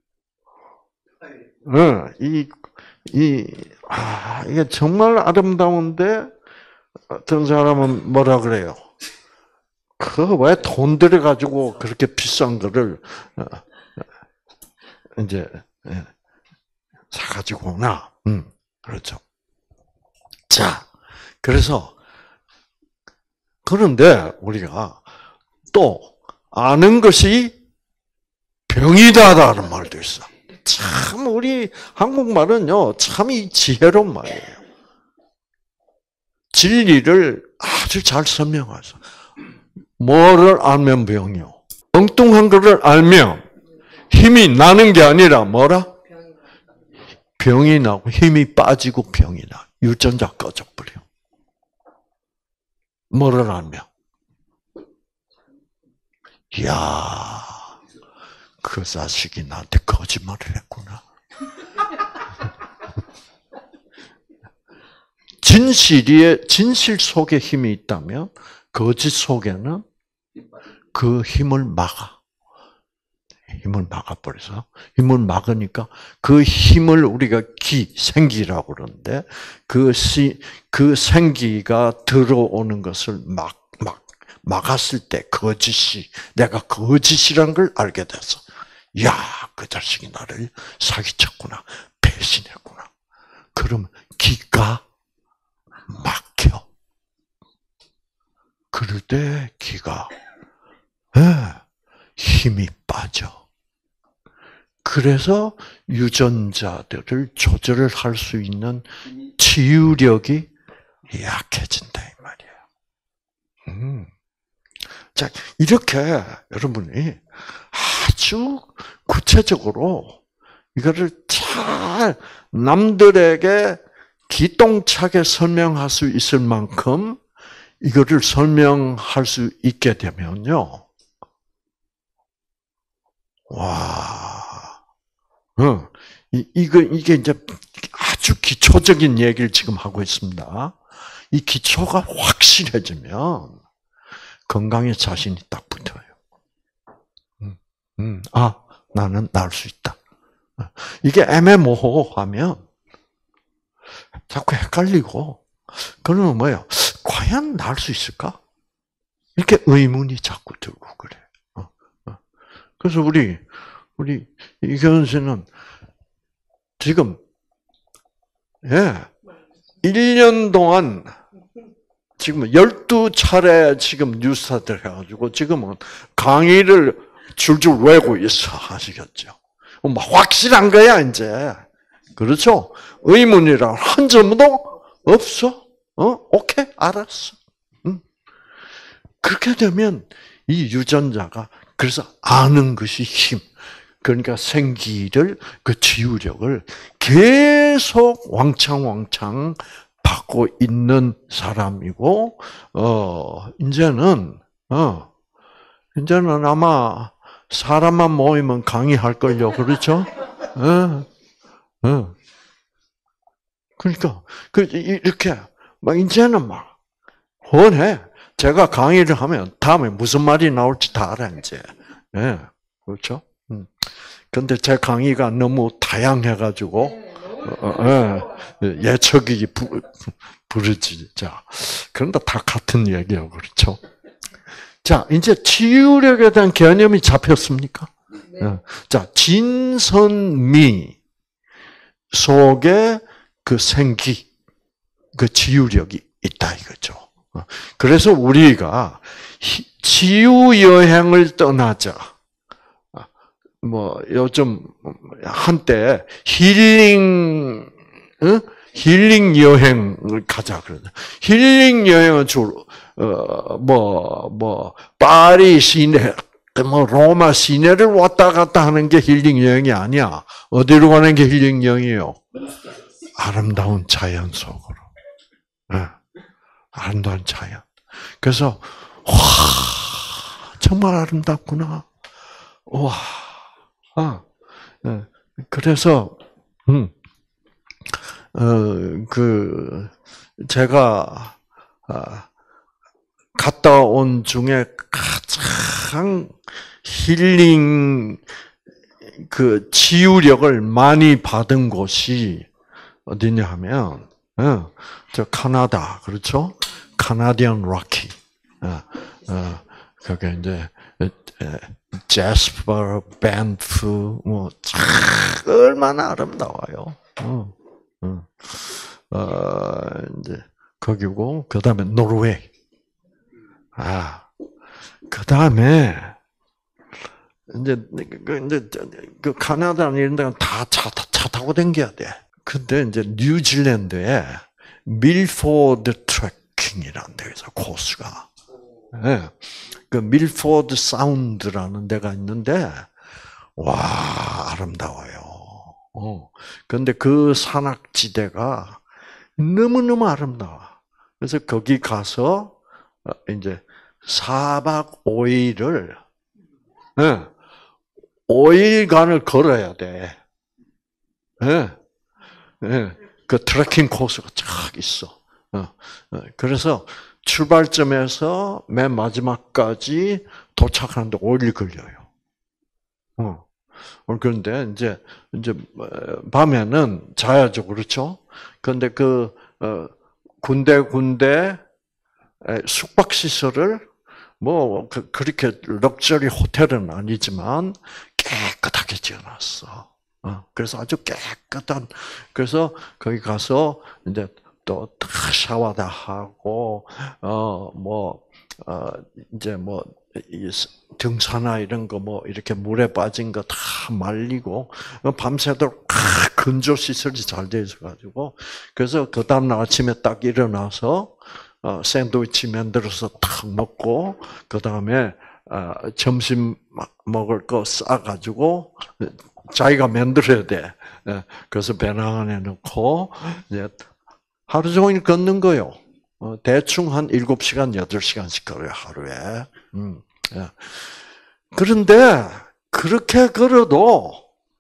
어, 이, 이, 아, 이게 정말 아름다운데, 어떤 사람은 뭐라 그래요? 그 왜 돈 들여가지고 그렇게 비싼 거를 이제 사가지고 오나? 음, 그렇죠. 자, 그래서 그런데 우리가 또 아는 것이 병이다라는 말도 있어. 참 우리 한국말은요, 참 이 지혜로운 말이에요. 진리를 아주 잘 설명하죠. 뭐를 알면 병이요? 엉뚱한 거를 알면 힘이 나는 게 아니라 뭐라? 병이 나고 힘이 빠지고 병이 나. 유전자 꺼져버려. 뭐를 알면? 이야, 그 자식이 나한테 거짓말을 했구나. 진실이, 진실 속에 힘이 있다면 거짓 속에는 그 힘을 막아. 힘을 막아버려서 힘을 막으니까 그 힘을 우리가 기, 생기라고 그러는데 그 시, 그 생기가 들어오는 것을 막, 막, 막았을 때 거짓이, 내가 거짓이란 걸 알게 돼서, 야, 그 자식이 나를 사기쳤구나. 배신했구나. 그럼 기가 막혀. 그럴 때 기가, 네, 힘이 빠져. 그래서 유전자들을 조절을 할 수 있는 치유력이 약해진다 이 말이에요. 음. 자, 이렇게 여러분이 아주 구체적으로 이거를 잘 남들에게 기똥차게 설명할 수 있을 만큼 이거를 설명할 수 있게 되면요. 와, 어, 이, 이거, 이게 이제 아주 기초적인 얘기를 지금 하고 있습니다. 이 기초가 확실해지면 건강에 자신이 딱 붙어요. 음, 음, 아, 나는 날 수 있다. 이게 애매모호하면 자꾸 헷갈리고, 그러면 뭐예요? 과연 날 수 있을까? 이렇게 의문이 자꾸 들고 그래. 그래서 우리, 우리 이경은 씨는 지금, 예, 일 년 동안 지금 열두 차례 지금 뉴스타들 해가지고 지금은 강의를 줄줄 외고 있어. 아시겠죠? 뭐 확실한 거야, 이제. 그렇죠? 의문이라 한 점도 없어. 어? 오케이, 알았어. 응. 그렇게 되면 이 유전자가 그래서 아는 것이 힘. 그러니까 생기를, 그 치유력을 계속 왕창왕창 받고 있는 사람이고, 어, 이제는, 어, 이제는 아마 사람만 모이면 강의할걸요. 그렇죠? 어, 어. 그러니까, 그, 이렇게, 막, 이제는 막, 훤해. 제가 강의를 하면 다음에 무슨 말이 나올지 다 알아, 이제. 예, 네, 그렇죠? 음. 근데 제 강의가 너무 다양해가지고, 어, 어, 예측이 부르지자. 그런데 다 같은 얘기예요, 그렇죠? 자, 이제 치유력에 대한 개념이 잡혔습니까? 네. 자, 진선미 속에 그 생기, 그 치유력이 있다 이거죠. 그래서 우리가 치유 여행을 떠나자. 뭐 요즘 한때 힐링 어? 힐링 여행을 가자 그러죠. 힐링 여행은 주로 어뭐뭐 뭐, 파리 시내 뭐 로마 시내를 왔다 갔다 하는 게 힐링 여행이 아니야. 어디로 가는 게 힐링 여행이에요? 아름다운 자연 속으로. 네. 아름다운 자연. 그래서 와 정말 아름답구나. 와. 아, 그래서, 음, 어, 그, 제가, 아, 갔다 온 중에 가장 힐링, 그, 치유력을 많이 받은 곳이 어디냐 하면, 어, 저 카나다, 그렇죠? 카나디언 락키. 어, 어, 그게 이제, 제스퍼, 밴프, 뭐, 참, 얼마나 아름다워요. 어, 어, 어, 이제, 거기고, 그 다음에 노르웨이. 아, 그 다음에, 이제, 그, 이제, 그, 카나다는 이런 데는 다 차, 차 타고 다녀야 돼. 근데 이제, 뉴질랜드에 밀포드 트레킹이라는 데가 있어, 코스가. 네. 그 밀포드 사운드라는 데가 있는데, 와, 아름다워요. 어. 근데 그 산악지대가 너무너무 아름다워. 그래서 거기 가서, 이제, 사박 오일을, 네, 오 일간을 걸어야 돼. 예. 예. 그 트레킹 코스가 쫙 있어. 어. 어. 그래서 출발점에서 맨 마지막까지 도착하는데 오 일 걸려요. 어. 그런데 이제 이제 밤에는 자야죠, 그렇죠? 그런데 그 어, 군데 군데 숙박 시설을 뭐 그, 그렇게 럭셔리 호텔은 아니지만 깨끗하게 지어놨어. 어, 그래서 아주 깨끗한. 그래서 거기 가서 이제 또 다 샤워다 하고 어뭐 어, 이제 뭐 등산화 이런 거 뭐 이렇게 물에 빠진 거 다 말리고 밤새도록 건조 시설이 잘 돼 있어 가지고 그래서 그 다음 날 아침에 딱 일어나서 어, 샌드위치 만들어서 탁 먹고 그 다음에 어, 점심 먹을 거 싸가지고 자기가 만들어야 돼. 그래서 배낭 안에 넣고 이제 하루 종일 걷는 거요. 어, 대충 한 일곱 시간, 여덟 시간씩 걸어요, 하루에. 음, 예. 그런데, 그렇게 걸어도,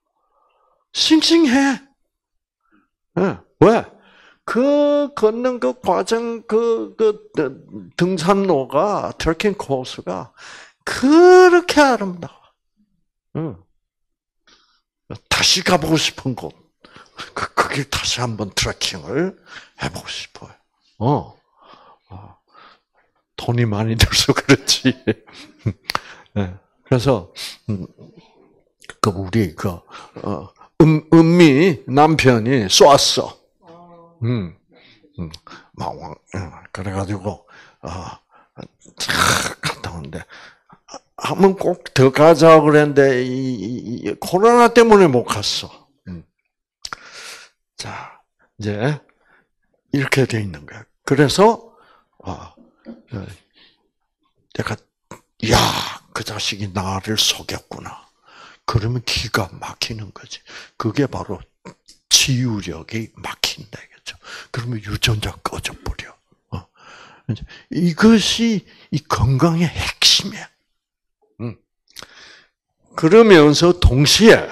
싱싱해. 예. 왜? 그, 걷는 그 과정, 그, 그, 등산로가, 트레킹 코스가, 그렇게 아름다워. 음. 다시 가보고 싶은 곳. 그, 거길 다시 한번 트레킹을 해보고 싶어요. 어. 돈이 많이 들어서 그렇지. 네. 그래서 그 우리 그 음, 은미 남편이 쏘았어. 음, 음, 막 그래가지고 아, 갔다 오는데 한번 꼭 더 가자 그랬는데 이, 이, 이 코로나 때문에 못 갔어. 음. 자 이제 이렇게 돼 있는 거야. 그래서 아. 내가 야, 그 자식이 나를 속였구나. 그러면 기가 막히는 거지. 그게 바로 치유력이 막힌다 이거죠. 그러면 유전자 꺼져 버려. 어. 이것이 이 건강의 핵심이야. 음. 그러면서 동시에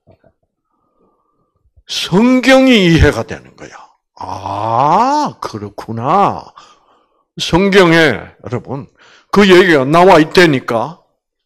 성경이 이해가 되는 거야. 아, 그렇구나. 성경에 여러분 그 얘기가 나와 있다니까.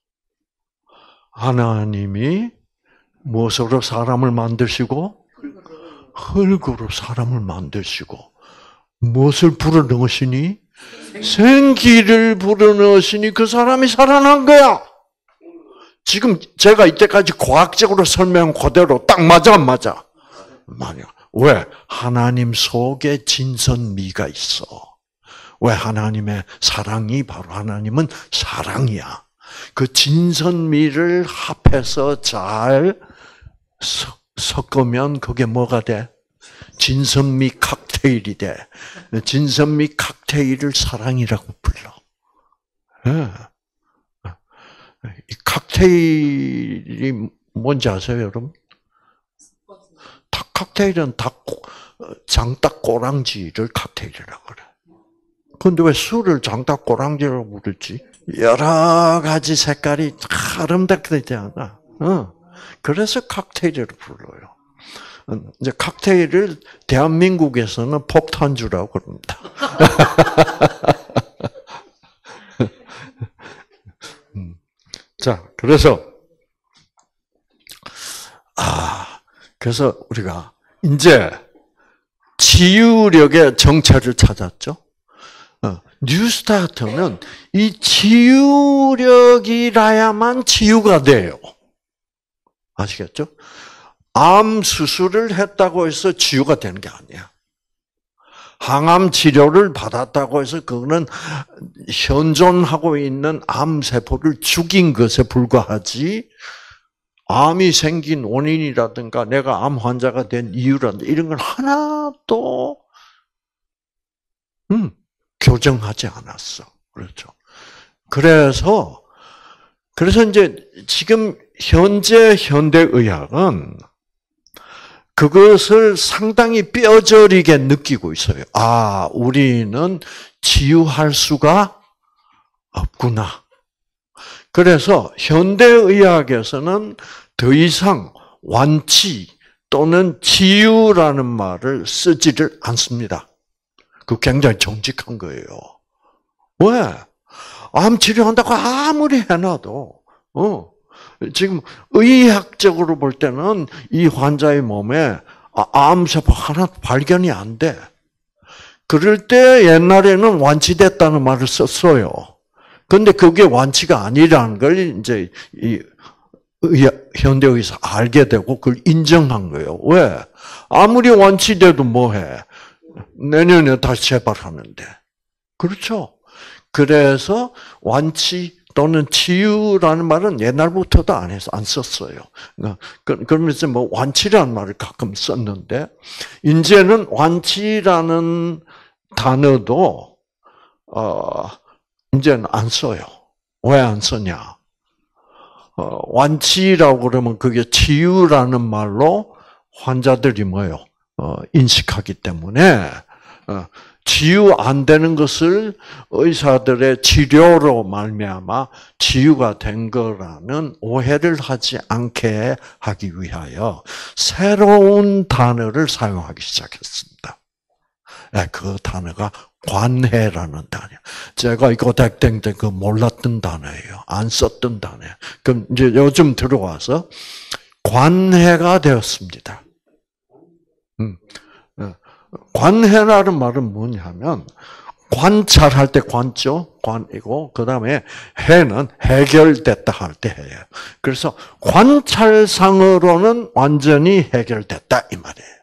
하나님이 무엇으로 사람을 만드시고 흙으로 사람을 만드시고 무엇을 불어넣으시니 생기를 불어넣으시니 그 사람이 살아난 거야. 지금 제가 이때까지 과학적으로 설명한 그대로 딱 맞아 안 맞아? 맞아. 왜? 하나님 속에 진선미가 있어. 왜? 하나님의 사랑이 바로 하나님은 사랑이야. 그 진선미를 합해서 잘 섞으면 그게 뭐가 돼? 진선미 칵테일이 돼. 진선미 칵테일을 사랑이라고 불러. 이 칵테일이 뭔지 아세요, 여러분? 칵테일은 닭, 장닭 꼬랑지를 칵테일이라고 그래. 근데 왜 술을 장닭 꼬랑지라고 부르지? 여러 가지 색깔이 아름답게 되지 않아? 어. 그래서 칵테일을 불러요. 이제 칵테일을 대한민국에서는 폭탄주라고 그럽니다. 자, 그래서 아, 그래서 우리가 이제 치유력의 정체를 찾았죠. 어, 뉴스타트는 이 치유력이라야만 치유가 돼요. 아시겠죠? 암 수술을 했다고 해서 치유가 되는 게 아니야. 항암 치료를 받았다고 해서 그거는 현존하고 있는 암세포를 죽인 것에 불과하지, 암이 생긴 원인이라든가 내가 암 환자가 된 이유라든가 이런 건 하나도 음, 교정하지 않았어. 그렇죠. 그래서, 그래서 이제 지금 현재 현대의학은 그것을 상당히 뼈저리게 느끼고 있어요. 아, 우리는 치유할 수가 없구나. 그래서 현대의학에서는 더 이상 완치 또는 치유라는 말을 쓰지를 않습니다. 그 굉장히 정직한 거예요. 왜? 암 치료한다고 아무리 해놔도, 어, 지금 의학적으로 볼 때는 이 환자의 몸에 암세포 하나 발견이 안 돼. 그럴 때 옛날에는 완치됐다는 말을 썼어요. 근데 그게 완치가 아니라는 걸 이제 이 현대의사 알게 되고 그걸 인정한 거예요. 왜? 아무리 완치돼도 뭐해? 내년에 다시 재발하는데. 그렇죠? 그래서 완치 또는 치유라는 말은 옛날부터도 안 해서 안 썼어요. 그러면서 뭐 완치라는 말을 가끔 썼는데, 이제는 완치라는 단어도 어 이제는 안 써요. 왜 안 쓰냐? 어, 완치라고 그러면 그게 치유라는 말로 환자들이 뭐요? 어, 인식하기 때문에 어, 치유 안 되는 것을 의사들의 치료로 말미암아 치유가 된 거라는 오해를 하지 않게 하기 위하여 새로운 단어를 사용하기 시작했습니다. 네, 그 단어가 관해라는 단어. 제가 이거 대땡 때 그 몰랐던 단어예요. 안 썼던 단어예요. 그럼 이제 요즘 들어와서 관해가 되었습니다. 음. 관해라는 말은 뭐냐면 관찰할 때 관죠, 관이고 그 다음에 해는 해결됐다 할 때 해요. 그래서 관찰상으로는 완전히 해결됐다 이 말이에요.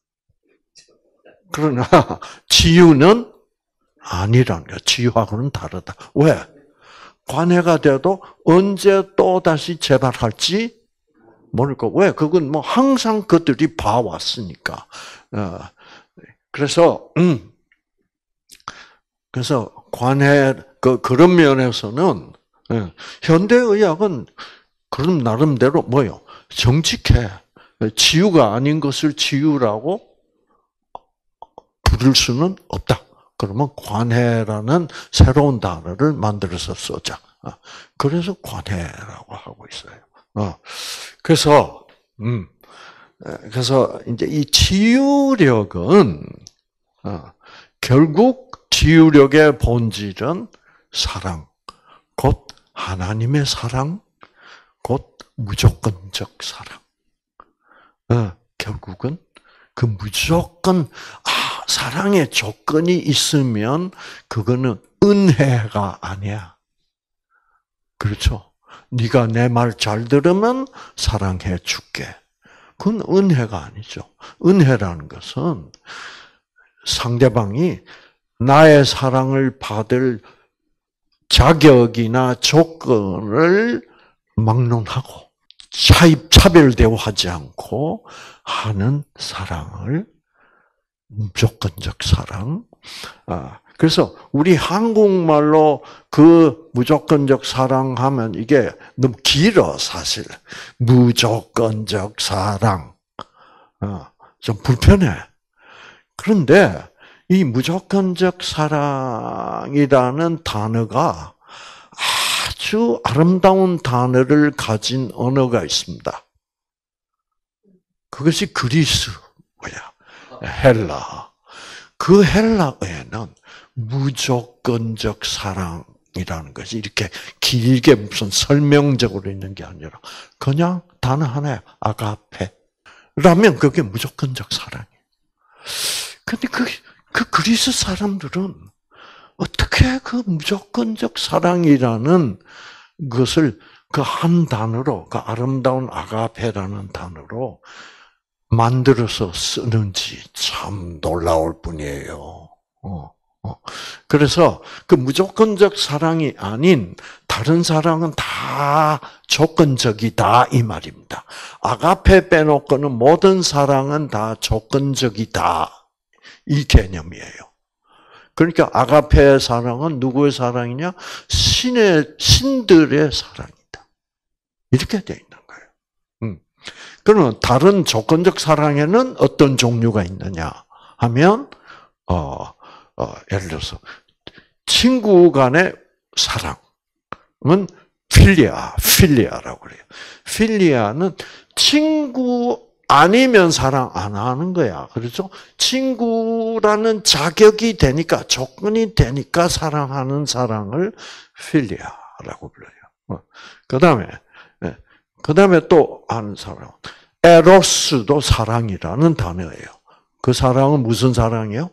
그러나 치유는 아니라는 거예요. 치유하고는 다르다. 왜? 관해가 돼도 언제 또 다시 재발할지 모를 거. 왜? 그건 뭐 항상 그들이 봐왔으니까. 어. 그래서 음. 그래서 관해 그 그런 면에서는 예, 현대의학은 그런 나름대로 뭐요? 정직해. 치유가 아닌 것을 치유라고 부를 수는 없다. 그러면 관해라는 새로운 단어를 만들어서 쓰자. 그래서 관해라고 하고 있어요. 그래서 음, 그래서 이제 이 치유력은 결국 치유력의 본질은 사랑, 곧 하나님의 사랑, 곧 무조건적 사랑. 결국은 그 무조건 아 사랑의 조건이 있으면 그거는 은혜가 아니야. 그렇죠? 네가 내 말 잘 들으면 사랑해 줄게. 그건 은혜가 아니죠. 은혜라는 것은 상대방이 나의 사랑을 받을 자격이나 조건을 막론하고 차입 차별 대우하지 않고 하는 사랑을 무조건적 사랑. 아, 그래서 우리 한국말로 그 무조건적 사랑하면 이게 너무 길어 사실. 무조건적 사랑. 어, 좀 불편해. 그런데 이 무조건적 사랑이라는 단어가 아주 아름다운 단어를 가진 언어가 있습니다. 그것이 그리스어야. 헬라. 그 헬라어에는 무조건적 사랑이라는 것이 이렇게 길게 무슨 설명적으로 있는 게 아니라 그냥 단어 하나에 아가페라면 그게 무조건적 사랑이에요. 근데 그, 그 그리스 사람들은 어떻게 그 무조건적 사랑이라는 것을 그 한 단어로, 그 아름다운 아가페라는 단어로 만들어서 쓰는지 참 놀라울 뿐이에요. 어, 어. 그래서 그 무조건적 사랑이 아닌 다른 사랑은 다 조건적이다 이 말입니다. 아가페 빼놓고는 모든 사랑은 다 조건적이다 이 개념이에요. 그러니까 아가페의 사랑은 누구의 사랑이냐? 신의 신들의 사랑이다. 이렇게 되어 있는 거예요. 음. 그러면 다른 조건적 사랑에는 어떤 종류가 있느냐 하면 어, 어, 예를 들어서 친구 간의 사랑은 필리아, 필리아라고 그래요. 필리아는 친구 아니면 사랑 안 하는 거야. 그렇죠? 친구라는 자격이 되니까, 조건이 되니까 사랑하는 사랑을 필리아라고 불러요. 그 다음에, 그 다음에 또 하는 사랑. 에로스도 사랑이라는 단어예요. 그 사랑은 무슨 사랑이요?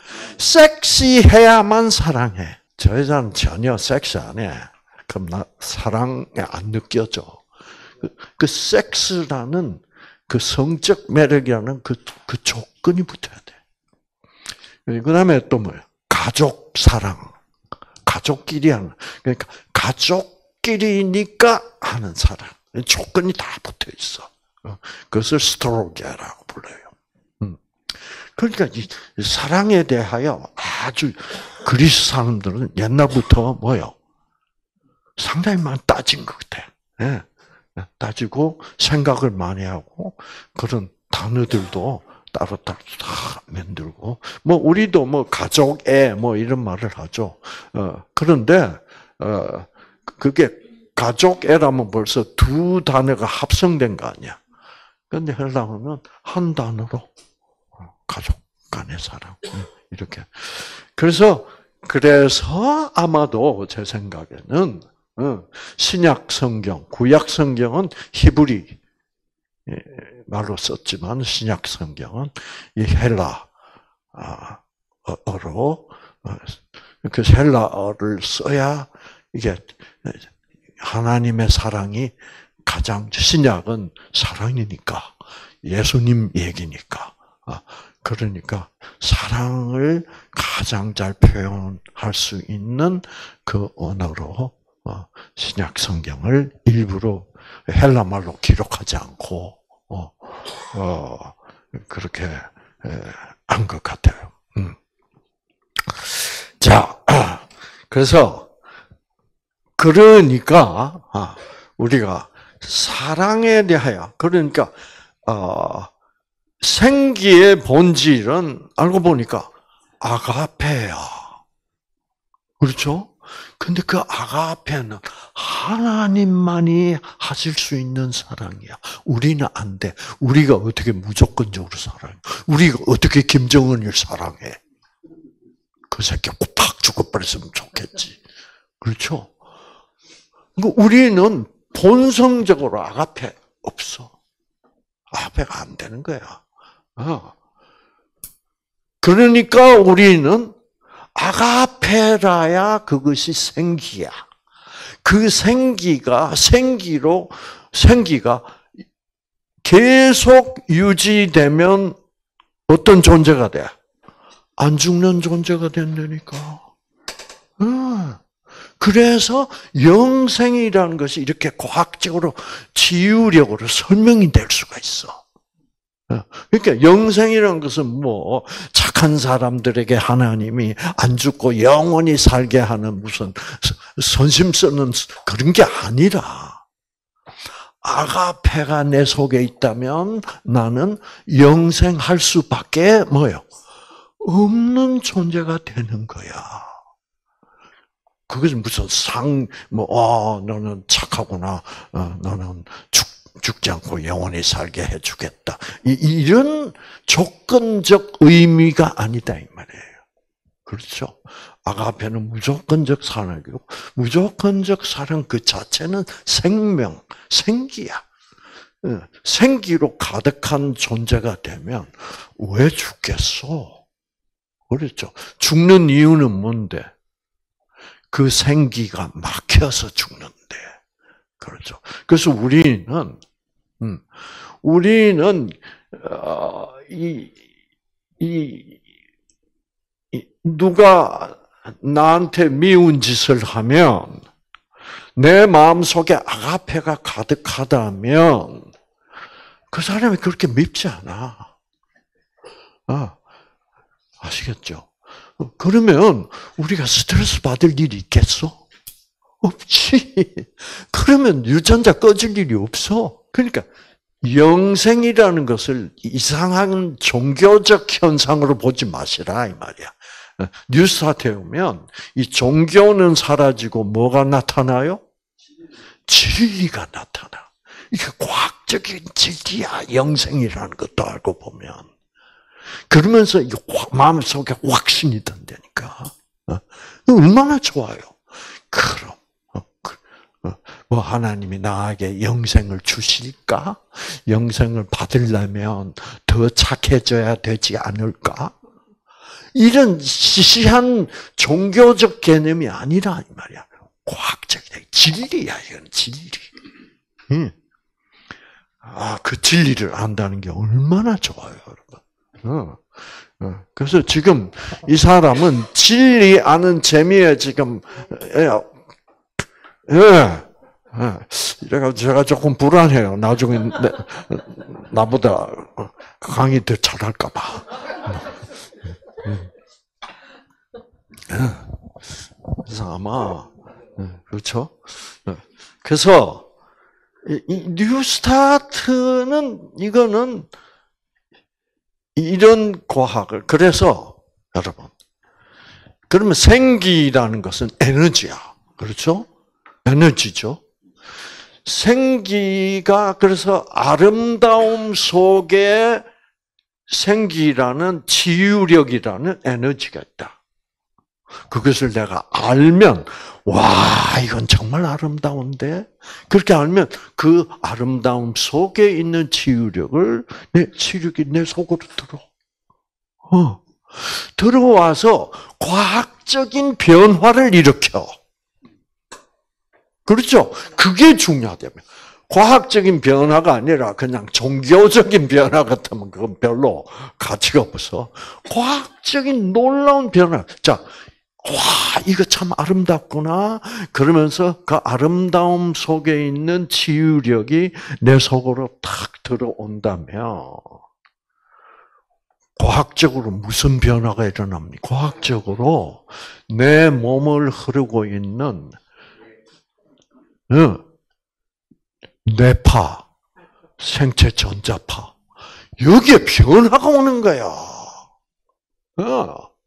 섹시해야만 사랑해. 저 여자는 전혀 섹시 안 해. 그럼 나 사랑에 안 느껴져. 그, 그 섹스라는 그 성적 매력이라는 그, 그 조건이 붙어야 돼. 그 다음에 또 뭐예요? 가족 사랑. 가족끼리 하는. 그러니까 가족끼리니까 하는 사랑. 조건이 다 붙어 있어. 그것을 스토로게라고 불러요. 그러니까 이 사랑에 대하여 아주 그리스 사람들은 옛날부터 뭐요? 상당히 많이 따진 것 같아. 예. 따지고 생각을 많이 하고 그런 단어들도 따로따로 다 만들고 뭐 우리도 뭐 가족애 뭐 이런 말을 하죠. 어 그런데 어 그게 가족애라면 벌써 두 단어가 합성된 거 아니야. 그런데 헬라어는 한 단어로 가족 간의 사랑 이렇게. 그래서 그래서 아마도 제 생각에는 신약 성경, 구약 성경은 히브리 말로 썼지만 신약 성경은 이 헬라어로 그 헬라어를 써야 이게 하나님의 사랑이 가장 신약은 사랑이니까 예수님 얘기니까 그러니까 사랑을 가장 잘 표현할 수 있는 그 언어로 신약 성경을 일부러 헬라 말로 기록하지 않고 어, 어, 그렇게 한 것 같아요. 음. 자, 그래서 그러니까 우리가 사랑에 대하여 그러니까 어, 생기의 본질은 알고 보니까 아가페야. 그렇죠? 근데 그 아가페는 하나님만이 하실 수 있는 사랑이야. 우리는 안 돼. 우리가 어떻게 무조건적으로 사랑해? 우리가 어떻게 김정은을 사랑해? 그 새끼 팍 죽어버렸으면 좋겠지. 그렇죠? 우리는 본성적으로 아가페 없어. 아가페가 안 되는 거야. 어. 그러니까 우리는 아가페라야 그것이 생기야. 그 생기가 생기로 생기가 계속 유지되면 어떤 존재가 돼? 안 죽는 존재가 된다니까. 어. 그래서 영생이라는 것이 이렇게 과학적으로 치유력으로 설명이 될 수가 있어. 그러니까 영생이라는 것은 뭐 착한 사람들에게 하나님이 안 죽고 영원히 살게 하는 무슨 선심 쓰는 그런 게 아니라 아가페가 내 속에 있다면 나는 영생할 수밖에 뭐요? 없는 존재가 되는 거야. 그것은 무슨 상, 뭐, 어, 너는 착하구나. 어, 너는 죽, 죽지 않고 영원히 살게 해주겠다. 이, 이런 조건적 의미가 아니다, 이 말이에요. 그렇죠? 아가페는 무조건적 사랑이고, 무조건적 사랑 그 자체는 생명, 생기야. 생기로 가득한 존재가 되면 왜 죽겠어? 그렇죠? 죽는 이유는 뭔데? 그 생기가 막혀서 죽는데. 그렇죠. 그래서 우리는, 음, 우리는, 어, 이, 이, 이, 누가 나한테 미운 짓을 하면, 내 마음속에 아가페가 가득하다면, 그 사람이 그렇게 밉지 않아. 아, 아시겠죠? 그러면 우리가 스트레스 받을 일이 있겠어? 없지. 그러면 유전자 꺼질 일이 없어. 그러니까 영생이라는 것을 이상한 종교적 현상으로 보지 마시라 이 말이야. 뉴스타트에 오면 이 종교는 사라지고 뭐가 나타나요? 진리가 나타나. 이게 과학적인 진리야. 영생이라는 것도 알고 보면. 그러면서 마음속에 확신이 든다니까. 얼마나 좋아요. 그럼 뭐 하나님이 나에게 영생을 주실까? 영생을 받으려면 더 착해져야 되지 않을까? 이런 시시한 종교적 개념이 아니라 이 말이야. 과학적이야. 진리야, 이건 진리. 응. 아, 그 진리를 안다는 게 얼마나 좋아요, 여러분. 어. 어. 그래서 지금 이 사람은 진리 아는 재미에 지금, 예, 예. 제가, 제가 조금 불안해요. 나중에 내, 나보다 강의 더 잘할까봐. 그래서 아마, 그렇죠? 그래서, 이 뉴스타트는, 이거는, 이런 과학을, 그래서, 여러분, 그러면 생기라는 것은 에너지야. 그렇죠? 에너지죠. 생기가 그래서 아름다움 속에 생기라는 치유력이라는 에너지가 있다. 그것을 내가 알면 와 이건 정말 아름다운데 그렇게 알면 그 아름다움 속에 있는 치유력을 내 치유력이 내 속으로 들어. 어. 들어와서 과학적인 변화를 일으켜. 그렇죠? 그게 중요하다며. 과학적인 변화가 아니라 그냥 종교적인 변화 같으면 그건 별로 가치가 없어. 과학적인 놀라운 변화. 자, 와, 이거 참 아름답구나. 그러면서 그 아름다움 속에 있는 치유력이 내 속으로 탁 들어온다면, 과학적으로 무슨 변화가 일어납니까? 과학적으로 내 몸을 흐르고 있는 뇌파, 생체 전자파, 여기에 변화가 오는 거야. 와,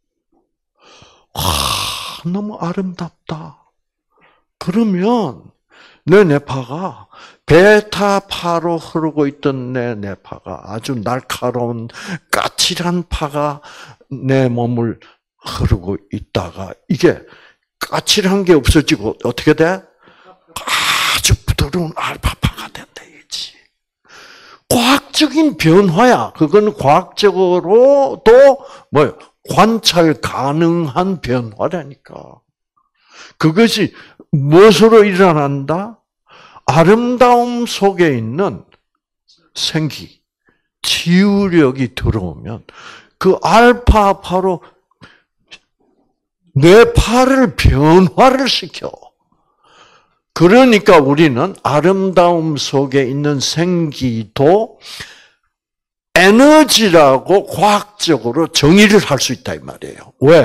너무 아름답다. 그러면 내 뇌파가 베타파로 흐르고 있던 내 뇌파가 아주 날카로운 까칠한 파가 내 몸을 흐르고 있다가 이게 까칠한 게 없어지고 어떻게 돼? 아주 부드러운 알파파가 된다 이지. 과학적인 변화야. 그건 과학적으로도 뭐요? 관찰 가능한 변화라니까. 그것이 무엇으로 일어난다? 아름다움 속에 있는 생기, 치유력이 들어오면 그 알파파로 뇌파를 변화를 시켜. 그러니까 우리는 아름다움 속에 있는 생기도 에너지라고 과학적으로 정의를 할 수 있다 이 말이에요. 왜?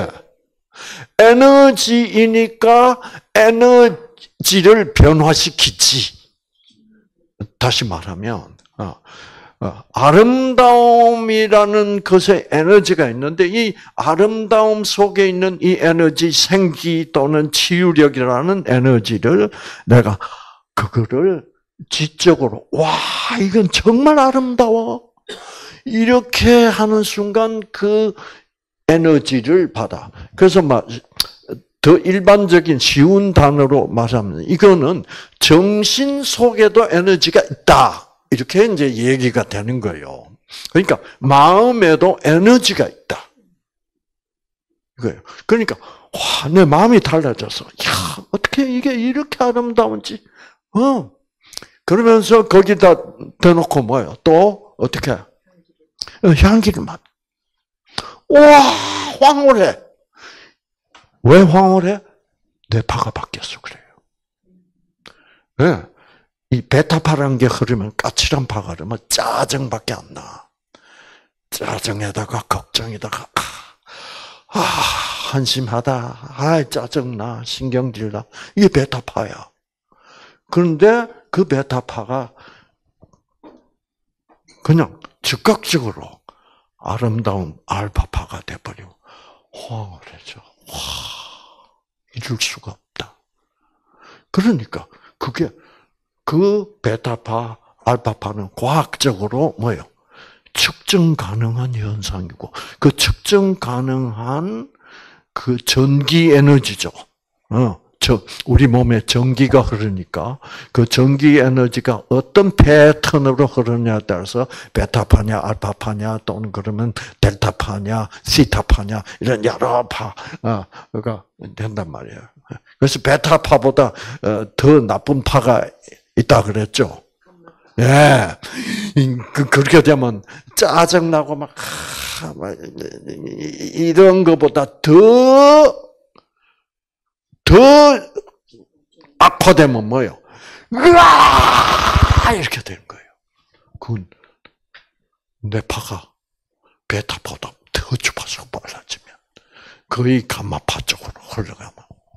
에너지이니까 에너지를 변화시키지. 다시 말하면 아름다움이라는 것에 에너지가 있는데 이 아름다움 속에 있는 이 에너지, 생기 또는 치유력이라는 에너지를 내가 그거를 지적으로 와 이건 정말 아름다워 이렇게 하는 순간 그 에너지를 받아. 그래서 막 더 일반적인 쉬운 단어로 말하면 이거는 정신 속에도 에너지가 있다. 이렇게 이제 얘기가 되는 거예요. 그러니까 마음에도 에너지가 있다. 이거예요. 그러니까 와, 내 마음이 달라져서 야, 어떻게 이게 이렇게 아름다운지. 어. 그러면서 거기다 대놓고 뭐예요? 또 어떻게? 향기를 맡. 와, 황홀해. 왜 황홀해? 내 파가 바뀌었어 그래요. 네. 이 베타파라는 게 흐르면 까칠한 파가 흐르면 짜증밖에 안 나. 짜증에다가 걱정에다가 아, 아 한심하다. 아 짜증나. 신경질나. 이게 베타파야. 그런데 그 베타파가 그냥 즉각적으로 아름다운 알파파가 돼버리고 황홀해져. 와 이럴 수가 없다. 그러니까 그게 그 베타파, 알파파는 과학적으로 뭐예요? 측정 가능한 현상이고, 그 측정 가능한 그 전기 에너지죠. 어, 저, 우리 몸에 전기가 흐르니까 그 전기 에너지가 어떤 패턴으로 흐르냐에 따라서 베타파냐, 알파파냐, 또는 그러면 델타파냐, 시타파냐, 이런 여러 파가 된단 말이에요. 그래서 베타파보다 더 나쁜 파가 있다 그랬죠. 예. 그렇게 되면 짜증나고 막, 이런 것보다 더 더 악화되면 뭐예요? 으아! 이렇게 되는 거예요. 그건 뇌파가 베타보다 더 주파수가 빨라지면 거의 감마파 쪽으로 흘러가면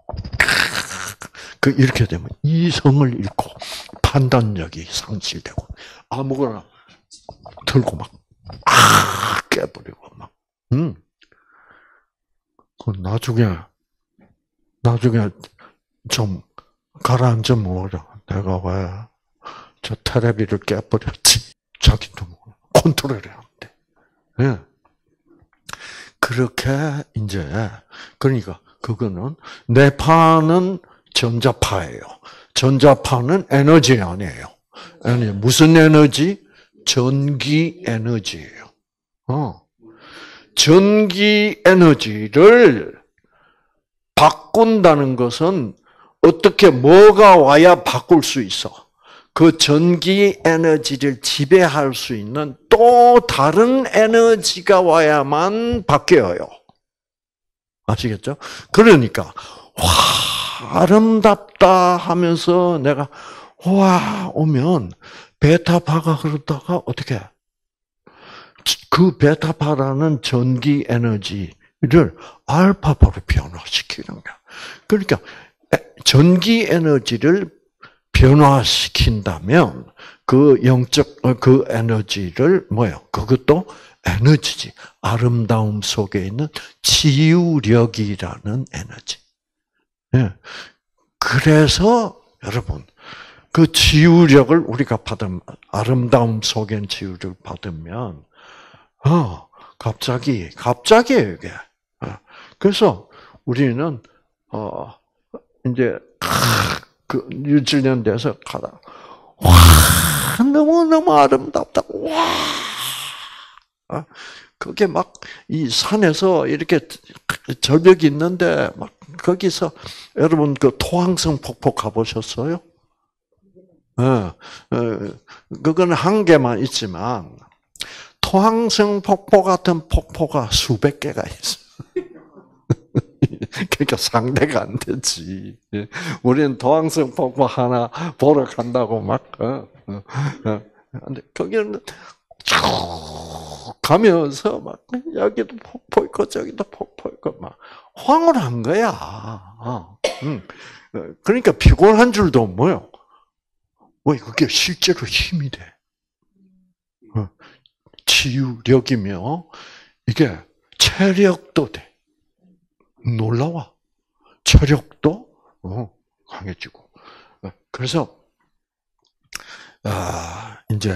그 이렇게 되면 이성을 잃고 판단력이 상실되고 아무거나 들고 막 아, 깨버리고 막 음. 그 나중에 나중에 좀 가라앉아 먹어라. 내가 왜 저 테레비를 깨버렸지? 자기도 컨트롤이 안 돼. 예. 그렇게 이제 그러니까 그거는 뇌파는 전자파예요. 전자파는 에너지 아니에요. 아니 무슨 에너지? 전기 에너지예요. 어. 전기 에너지를 바꾼다는 것은 어떻게 뭐가 와야 바꿀 수 있어? 그 전기 에너지를 지배할 수 있는 또 다른 에너지가 와야만 바뀌어요. 아시겠죠? 그러니까 와 아름답다 하면서 내가 와 오면 베타파가 흐르다가 어떻게 그 베타파라는 전기 에너지를 알파파로 변화시키는 거야. 그러니까 전기 에너지를 변화시킨다면 그 영적 그 에너지를 뭐예요? 그것도 에너지지. 아름다움 속에 있는 치유력이라는 에너지. 예. 그래서 여러분 그 치유력을 우리가 받으면 아름다움 속엔 치유력을 받으면 어 갑자기 갑자기 이게 그래서 우리는 어 이제 그 유치원 돼서 가다 와 너무 너무 아름답다 와 그게 막 이 산에서 이렇게 절벽이 있는데 막 거기서 여러분 그 토항성 폭포 가보셨어요? 어, 어 그거는 한 개만 있지만 토항성 폭포 같은 폭포가 수백 개가 있어. 그러니까 상대가 안 되지. 우리는 토항성 폭포 하나 보러 간다고 막, 어, 어, 어. 근데 거기는 쭉 가면서 막, 여기도 폭포 있고, 저기도 폭포 있고, 막, 황홀한 거야. 어, 음. 그러니까 피곤한 줄도 뭐요? 왜 그게 실제로 힘이 돼. 어. 치유력이며, 이게 체력도 돼. 놀라워. 체력도 어, 강해지고. 그래서 아, 이제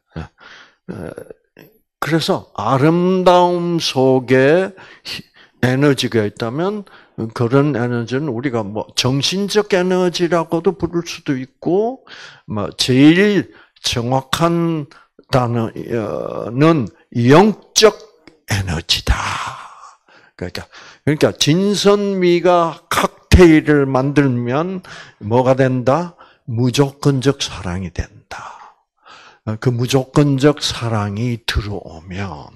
그래서 아름다움 속에 에너지가 있다면 그런 에너지는 우리가 뭐 정신적 에너지라고도 부를 수도 있고, 뭐 제일 정확한 단어는 영적 에너지다. 그러니까, 그러니까 진선미가 칵테일을 만들면 뭐가 된다? 무조건적 사랑이 된다. 그 무조건적 사랑이 들어오면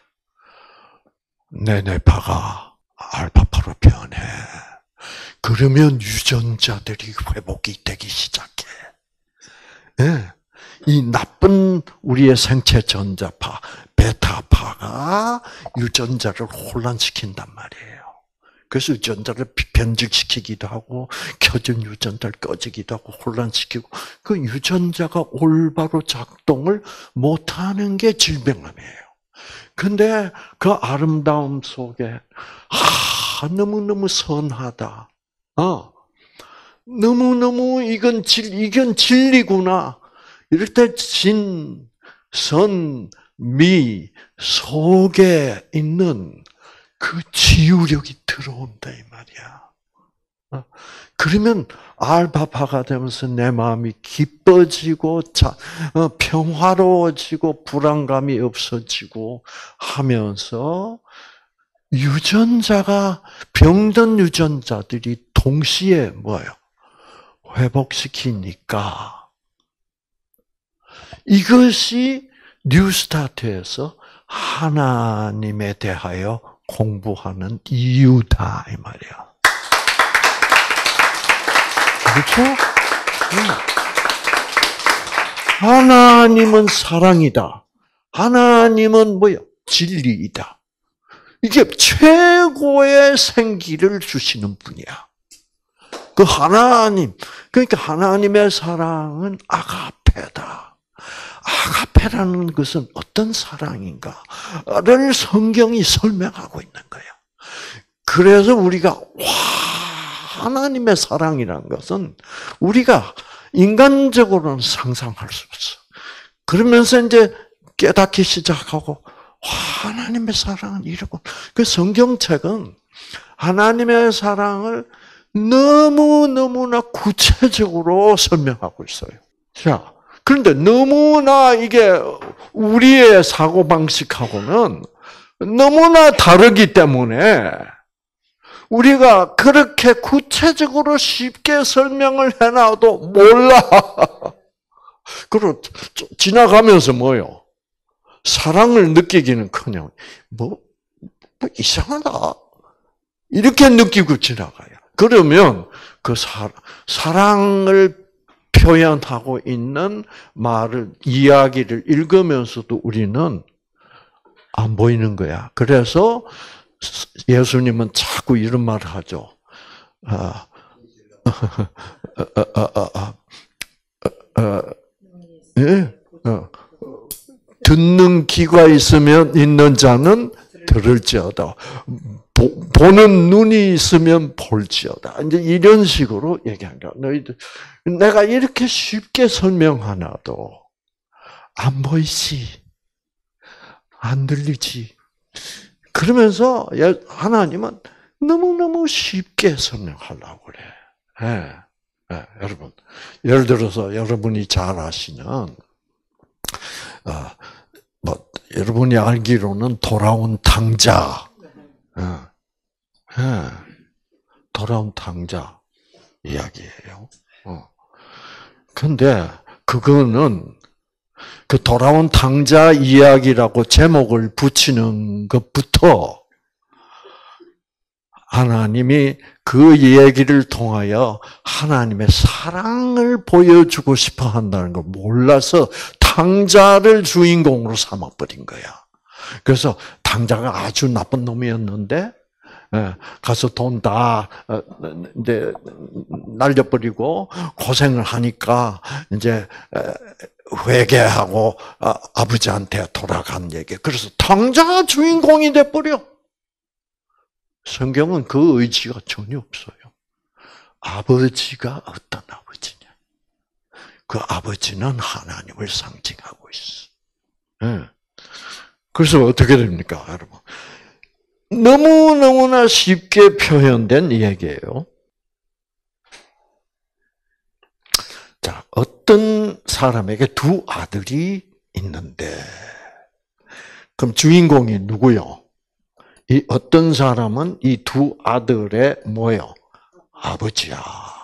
내 뇌파가 알파파로 변해. 그러면 유전자들이 회복이 되기 시작해. 네. 이 나쁜 우리의 생체 전자파, 베타파가 유전자를 혼란시킨단 말이에요. 그래서 유전자를 변질시키기도 하고, 켜진 유전자를 꺼지기도 하고, 혼란시키고, 그 유전자가 올바로 작동을 못하는 게 질병이에요. 근데 그 아름다움 속에, 아, 너무너무 선하다. 어. 너무너무 이건 진, 이건 진리구나. 이럴 때 진, 선, 미 속에 있는 그 치유력이 들어온다 이 말이야. 그러면 알파파가 되면서 내 마음이 기뻐지고 자, 평화로워지고 불안감이 없어지고 하면서 유전자가 병든 유전자들이 동시에 뭐예요? 회복시키니까 이것이 뉴스타트에서 하나님에 대하여 공부하는 이유다 이 말이야. 그렇죠? 하나님은 사랑이다. 하나님은 뭐야? 진리이다. 이게 최고의 생기를 주시는 분이야. 그 하나님, 그러니까 하나님의 사랑은 아가페다. 아가페라는 것은 어떤 사랑인가를 성경이 설명하고 있는 거야. 그래서 우리가 와, 하나님의 사랑이라는 것은 우리가 인간적으로는 상상할 수 없어. 그러면서 이제 깨닫기 시작하고 와, 하나님의 사랑은 이러고. 그 성경책은 하나님의 사랑을 너무너무나 구체적으로 설명하고 있어요. 자, 그런데 너무나 이게 우리의 사고방식하고는 너무나 다르기 때문에 우리가 그렇게 구체적으로 쉽게 설명을 해놔도 몰라. 그리고 지나가면서 뭐요? 사랑을 느끼기는커녕 뭐, 뭐 이상하다. 이렇게 느끼고 지나가요. 그러면 그 사, 사랑을 표현하고 있는 말을, 이야기를 읽으면서도 우리는 안 보이는 거야. 그래서 예수님은 자꾸 이런 말을 하죠. 아, 아, 아, 아, 아, 아, 예? 어. 듣는 귀가 있으면 있는 자는 들을지어다. 보, 보는 눈이 있으면 볼지어다. 이제 이런 식으로 얘기한 거야. 너희들, 내가 이렇게 쉽게 설명하나도 안 보이지, 안 들리지. 그러면서 하나님은 너무너무 쉽게 설명하려고 그래. 네. 네, 여러분, 예를 들어서 여러분이 잘 아시는, 어, 뭐 여러분이 알기로는 돌아온 탕자, 네. 네. 돌아온 탕자 이야기예요. 어. 근데 그거는 그 돌아온 탕자 이야기라고 제목을 붙이는 것부터 하나님이 그 얘기를 통하여 하나님의 사랑을 보여주고 싶어 한다는 걸 몰라서 탕자를 주인공으로 삼아버린 거야. 그래서 탕자가 아주 나쁜 놈이었는데 가서 돈 다 이제 날려버리고 고생을 하니까 이제 회개하고 아버지한테 돌아간 얘기. 그래서 탕자가 주인공이 돼버려. 성경은 그 의지가 전혀 없어요. 아버지가 어떤 아버지냐? 그 아버지는 하나님을 상징하고 있어. 네. 그래서 어떻게 됩니까, 여러분? 너무너무나 쉽게 표현된 얘기예요. 자, 어떤 사람에게 두 아들이 있는데, 그럼 주인공이 누구요? 이 어떤 사람은 이 두 아들의 뭐요? 아버지야.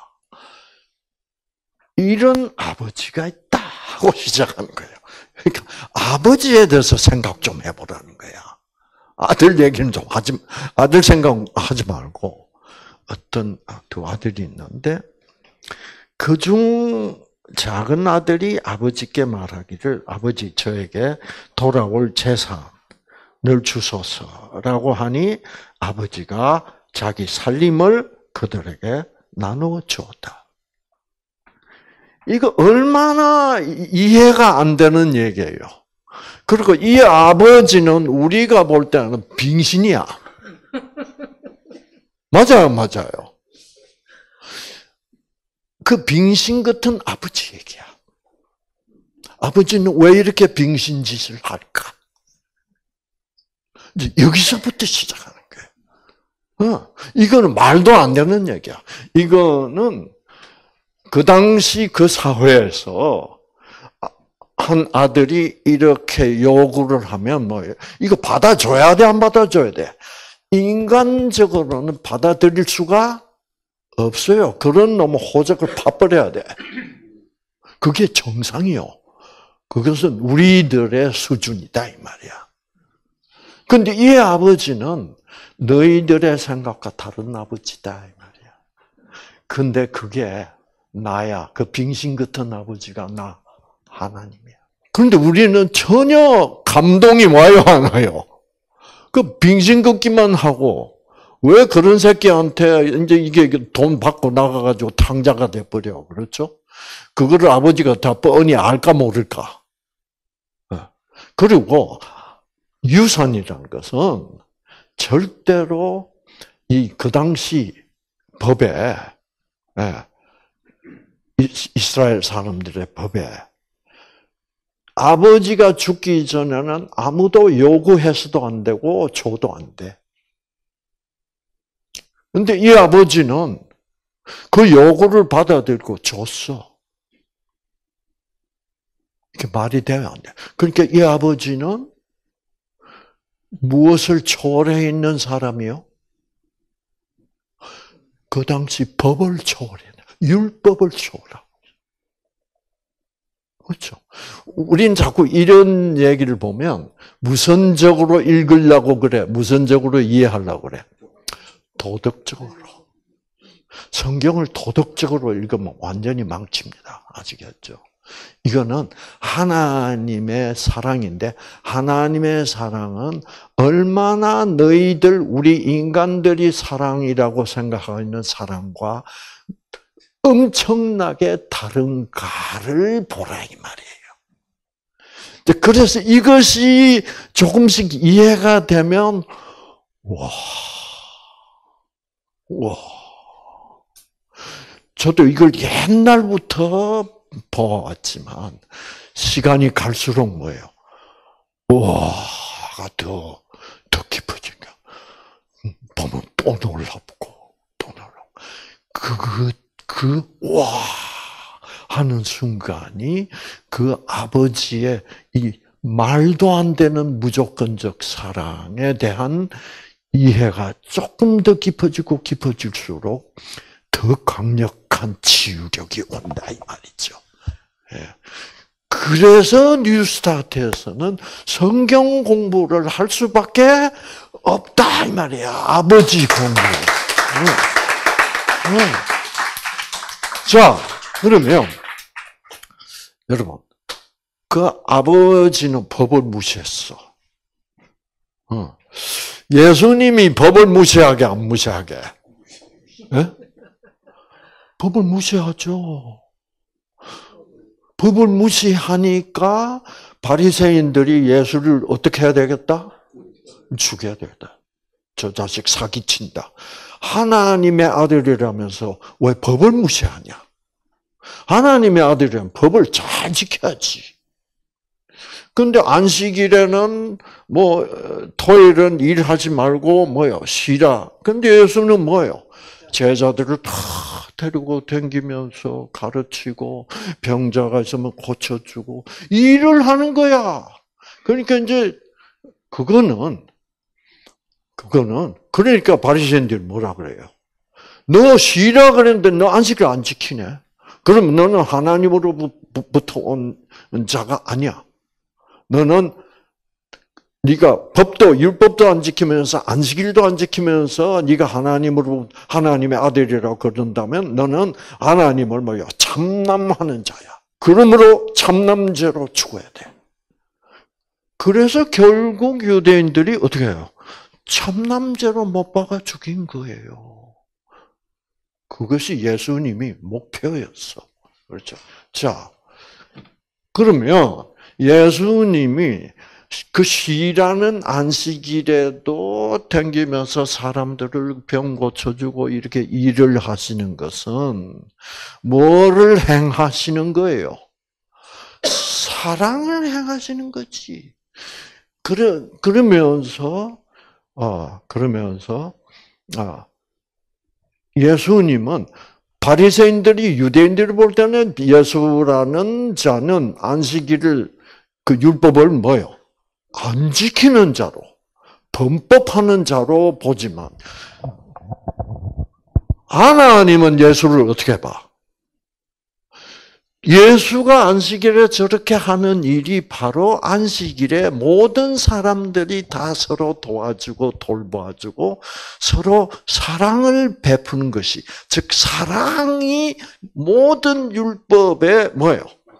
이런 아버지가 있다 하고 시작하는 거예요. 그러니까 아버지에 대해서 생각 좀 해보라는 거야. 아들 얘기는 좀 하지, 아들 생각하지 말고 어떤 두 아들이 있는데 그중 작은 아들이 아버지께 말하기를 아버지 저에게 돌아올 재산을 주소서라고 하니 아버지가 자기 살림을 그들에게 나누어 주었다. 이거 얼마나 이해가 안 되는 얘기예요. 그리고 이 아버지는 우리가 볼 때는 빙신이야. 맞아요, 맞아요. 그 빙신 같은 아버지 얘기야. 아버지는 왜 이렇게 빙신 짓을 할까? 이제 여기서부터 시작하는 거예요. 어, 이거는 말도 안 되는 얘기야. 이거는 그 당시 그 사회에서 한 아들이 이렇게 요구를 하면 뭐 이거 받아줘야 돼, 안 받아줘야 돼? 인간적으로는 받아들일 수가 없어요. 그런 놈의 호적을 파버려야 돼. 그게 정상이요. 그것은 우리들의 수준이다 이 말이야. 근데 이 아버지는 너희들의 생각과 다른 아버지다 이 말이야. 근데 그게 나야. 그 빙신 같은 아버지가 나 하나님이야. 그런데 우리는 전혀 감동이 와요, 안 와요? 그 빙신 걷기만 하고 왜 그런 새끼한테 이제 이게 돈 받고 나가가지고 탕자가 돼버려. 그렇죠? 그거를 아버지가 다 뻔히 알까 모를까. 그리고 유산이라는 것은 절대로 이 그 당시 법에, 이스라엘 사람들의 법에 아버지가 죽기 전에는 아무도 요구해서도 안 되고 줘도 안 돼. 근데 이 아버지는 그 요구를 받아들고 줬어. 이게 말이 돼야 안 돼. 그러니까 이 아버지는 무엇을 초월해 있는 사람이요? 그 당시 법을 초월해. 율법을 초월하고. 그렇죠. 우린 자꾸 이런 얘기를 보면 무선적으로 읽으려고 그래. 무선적으로 이해하려고 그래. 도덕적으로. 성경을 도덕적으로 읽으면 완전히 망칩니다. 아시겠죠? 이거는 하나님의 사랑인데 하나님의 사랑은 얼마나 너희들 우리 인간들이 사랑이라고 생각하고 있는 사랑과 엄청나게 다른가를 보라 이 말이에요. 그래서 이것이 조금씩 이해가 되면 와, 와, 저도 이걸 옛날부터 보았지만 시간이 갈수록 뭐예요? 와가 더, 더 깊어지니까 보면 또 놀랍고 또 놀랍고 그, 그, 와 하는 순간이 그 아버지의 이 말도 안 되는 무조건적 사랑에 대한 이해가 조금 더 깊어지고 깊어질수록 더 강력한 치유력이 온다 이 말이죠. 그래서 뉴스타트에서는 성경 공부를 할 수밖에 없다 이 말이야. 아버지 공부. 응. 응. 자, 그러면 여러분, 그 아버지는 법을 무시했어. 예수님이 법을 무시하게 안 무시하게? 네? 법을 무시하죠. 법을 무시하니까 바리새인들이 예수를 어떻게 해야 되겠다? 죽여야 되겠다. 저 자식 사기친다. 하나님의 아들이라면서 왜 법을 무시하냐? 하나님의 아들이라면 법을 잘 지켜야지. 근데 안식일에는 뭐 토요일은 일하지 말고 뭐요? 쉬라. 근데 예수는 뭐예요? 제자들을 다 데리고 다니면서 가르치고 병자가 있으면 고쳐주고 일을 하는 거야. 그러니까 이제 그거는 그거는 그러니까 바리새인들이 뭐라 그래요? 너 쉬라 그랬는데 너 안식일 안 지키네. 그럼 너는 하나님으로부터 온 자가 아니야. 너는 네가 법도 율법도 안 지키면서 안식일도 안 지키면서 네가 하나님으로 하나님의 아들이라고 그런다면 너는 하나님을 뭐야? 참남하는 자야. 그러므로 참남죄로 죽어야 돼. 그래서 결국 유대인들이 어떻게 해요? 참남죄로 못 박아 죽인 거예요. 그것이 예수님이 목표였어. 그렇죠? 자, 그러면 예수님이 그 쉬라는 안식일에도 댕기면서 사람들을 병 고쳐주고 이렇게 일을 하시는 것은 뭐를 행하시는 거예요? 사랑을 행하시는 거지. 그러, 그러면서, 어, 그러면서, 아, 예수님은 바리새인들이 유대인들이 볼 때는 예수라는 자는 안식일을 그 율법을 뭐요? 안 지키는 자로, 범법하는 자로 보지만 하나님은 예수를 어떻게 봐? 예수가 안식일에 저렇게 하는 일이 바로 안식일에 모든 사람들이 다 서로 도와주고 돌봐주고 서로 사랑을 베푸는 것이, 즉 사랑이 모든 율법의 뭐예요?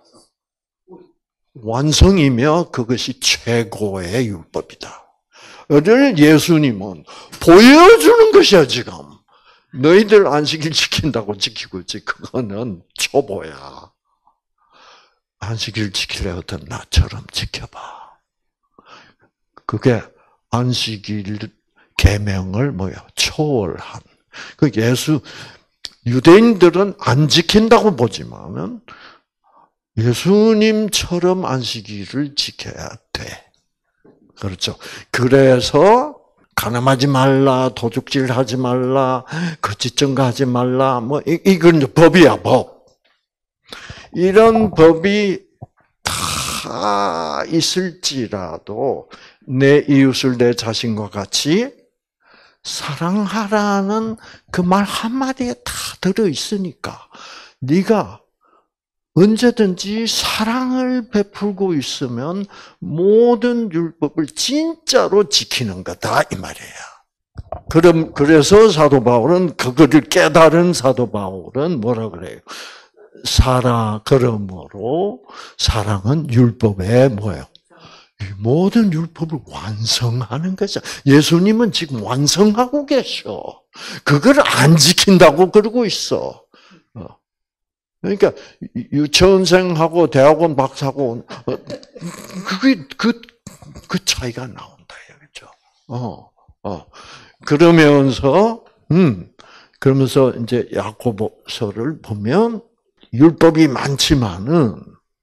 완성이며 그것이 최고의 율법이다. 를 예수님은 보여주는 것이야 지금. 너희들 안식일 지킨다고 지키고 있지. 그거는 초보야. 안식일 지킬래 어떤 나처럼 지켜봐. 그게 안식일 계명을 뭐야? 초월한. 그 예수 유대인들은 안 지킨다고 보지만은 예수님처럼 안식일을 지켜야 돼. 그렇죠. 그래서 가늠하지 말라, 도둑질하지 말라, 거짓 증거하지 말라, 뭐 이건 법이야, 법. 이런 법이 다 있을지라도 내 이웃을 내 자신과 같이 사랑하라는 그 말 한마디에 다 들어 있으니까 네가 언제든지 사랑을 베풀고 있으면 모든 율법을 진짜로 지키는 거다 이 말이에요. 그럼 그래서 사도 바울은 그거를 깨달은 사도 바울은 뭐라 그래요? 사랑 그러므로 사랑은 율법의 뭐예요? 모든 율법을 완성하는 거죠. 예수님은 지금 완성하고 계셔. 그걸 안 지킨다고 그러고 있어. 그러니까 유치원생하고 대학원 박사하고 그게 그, 그 차이가 나온다, 그렇죠? 어, 어. 그러면서 음, 그러면서 이제 야고보서를 보면 율법이 많지만은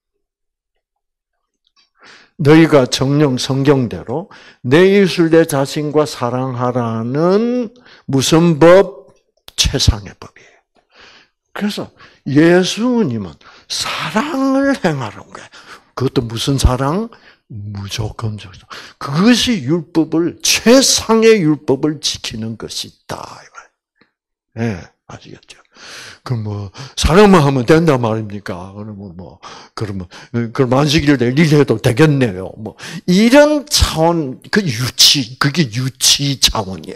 너희가 정령 성경대로 내 이웃을 내 자신과 사랑하라는 무슨 법? 최상의 법이에요. 그래서 예수님은 사랑을 행하라는 거예요. 그것도 무슨 사랑? 무조건적. 그것이 율법을, 최상의 율법을 지키는 것이다. 예, 네, 아시겠죠? 그럼 뭐, 사랑만 하면 된다 말입니까? 그러면 뭐, 그러면, 그럼 안식일을 내일 해도 되겠네요. 뭐, 이런 차원, 그 유치, 그게 유치 차원이야.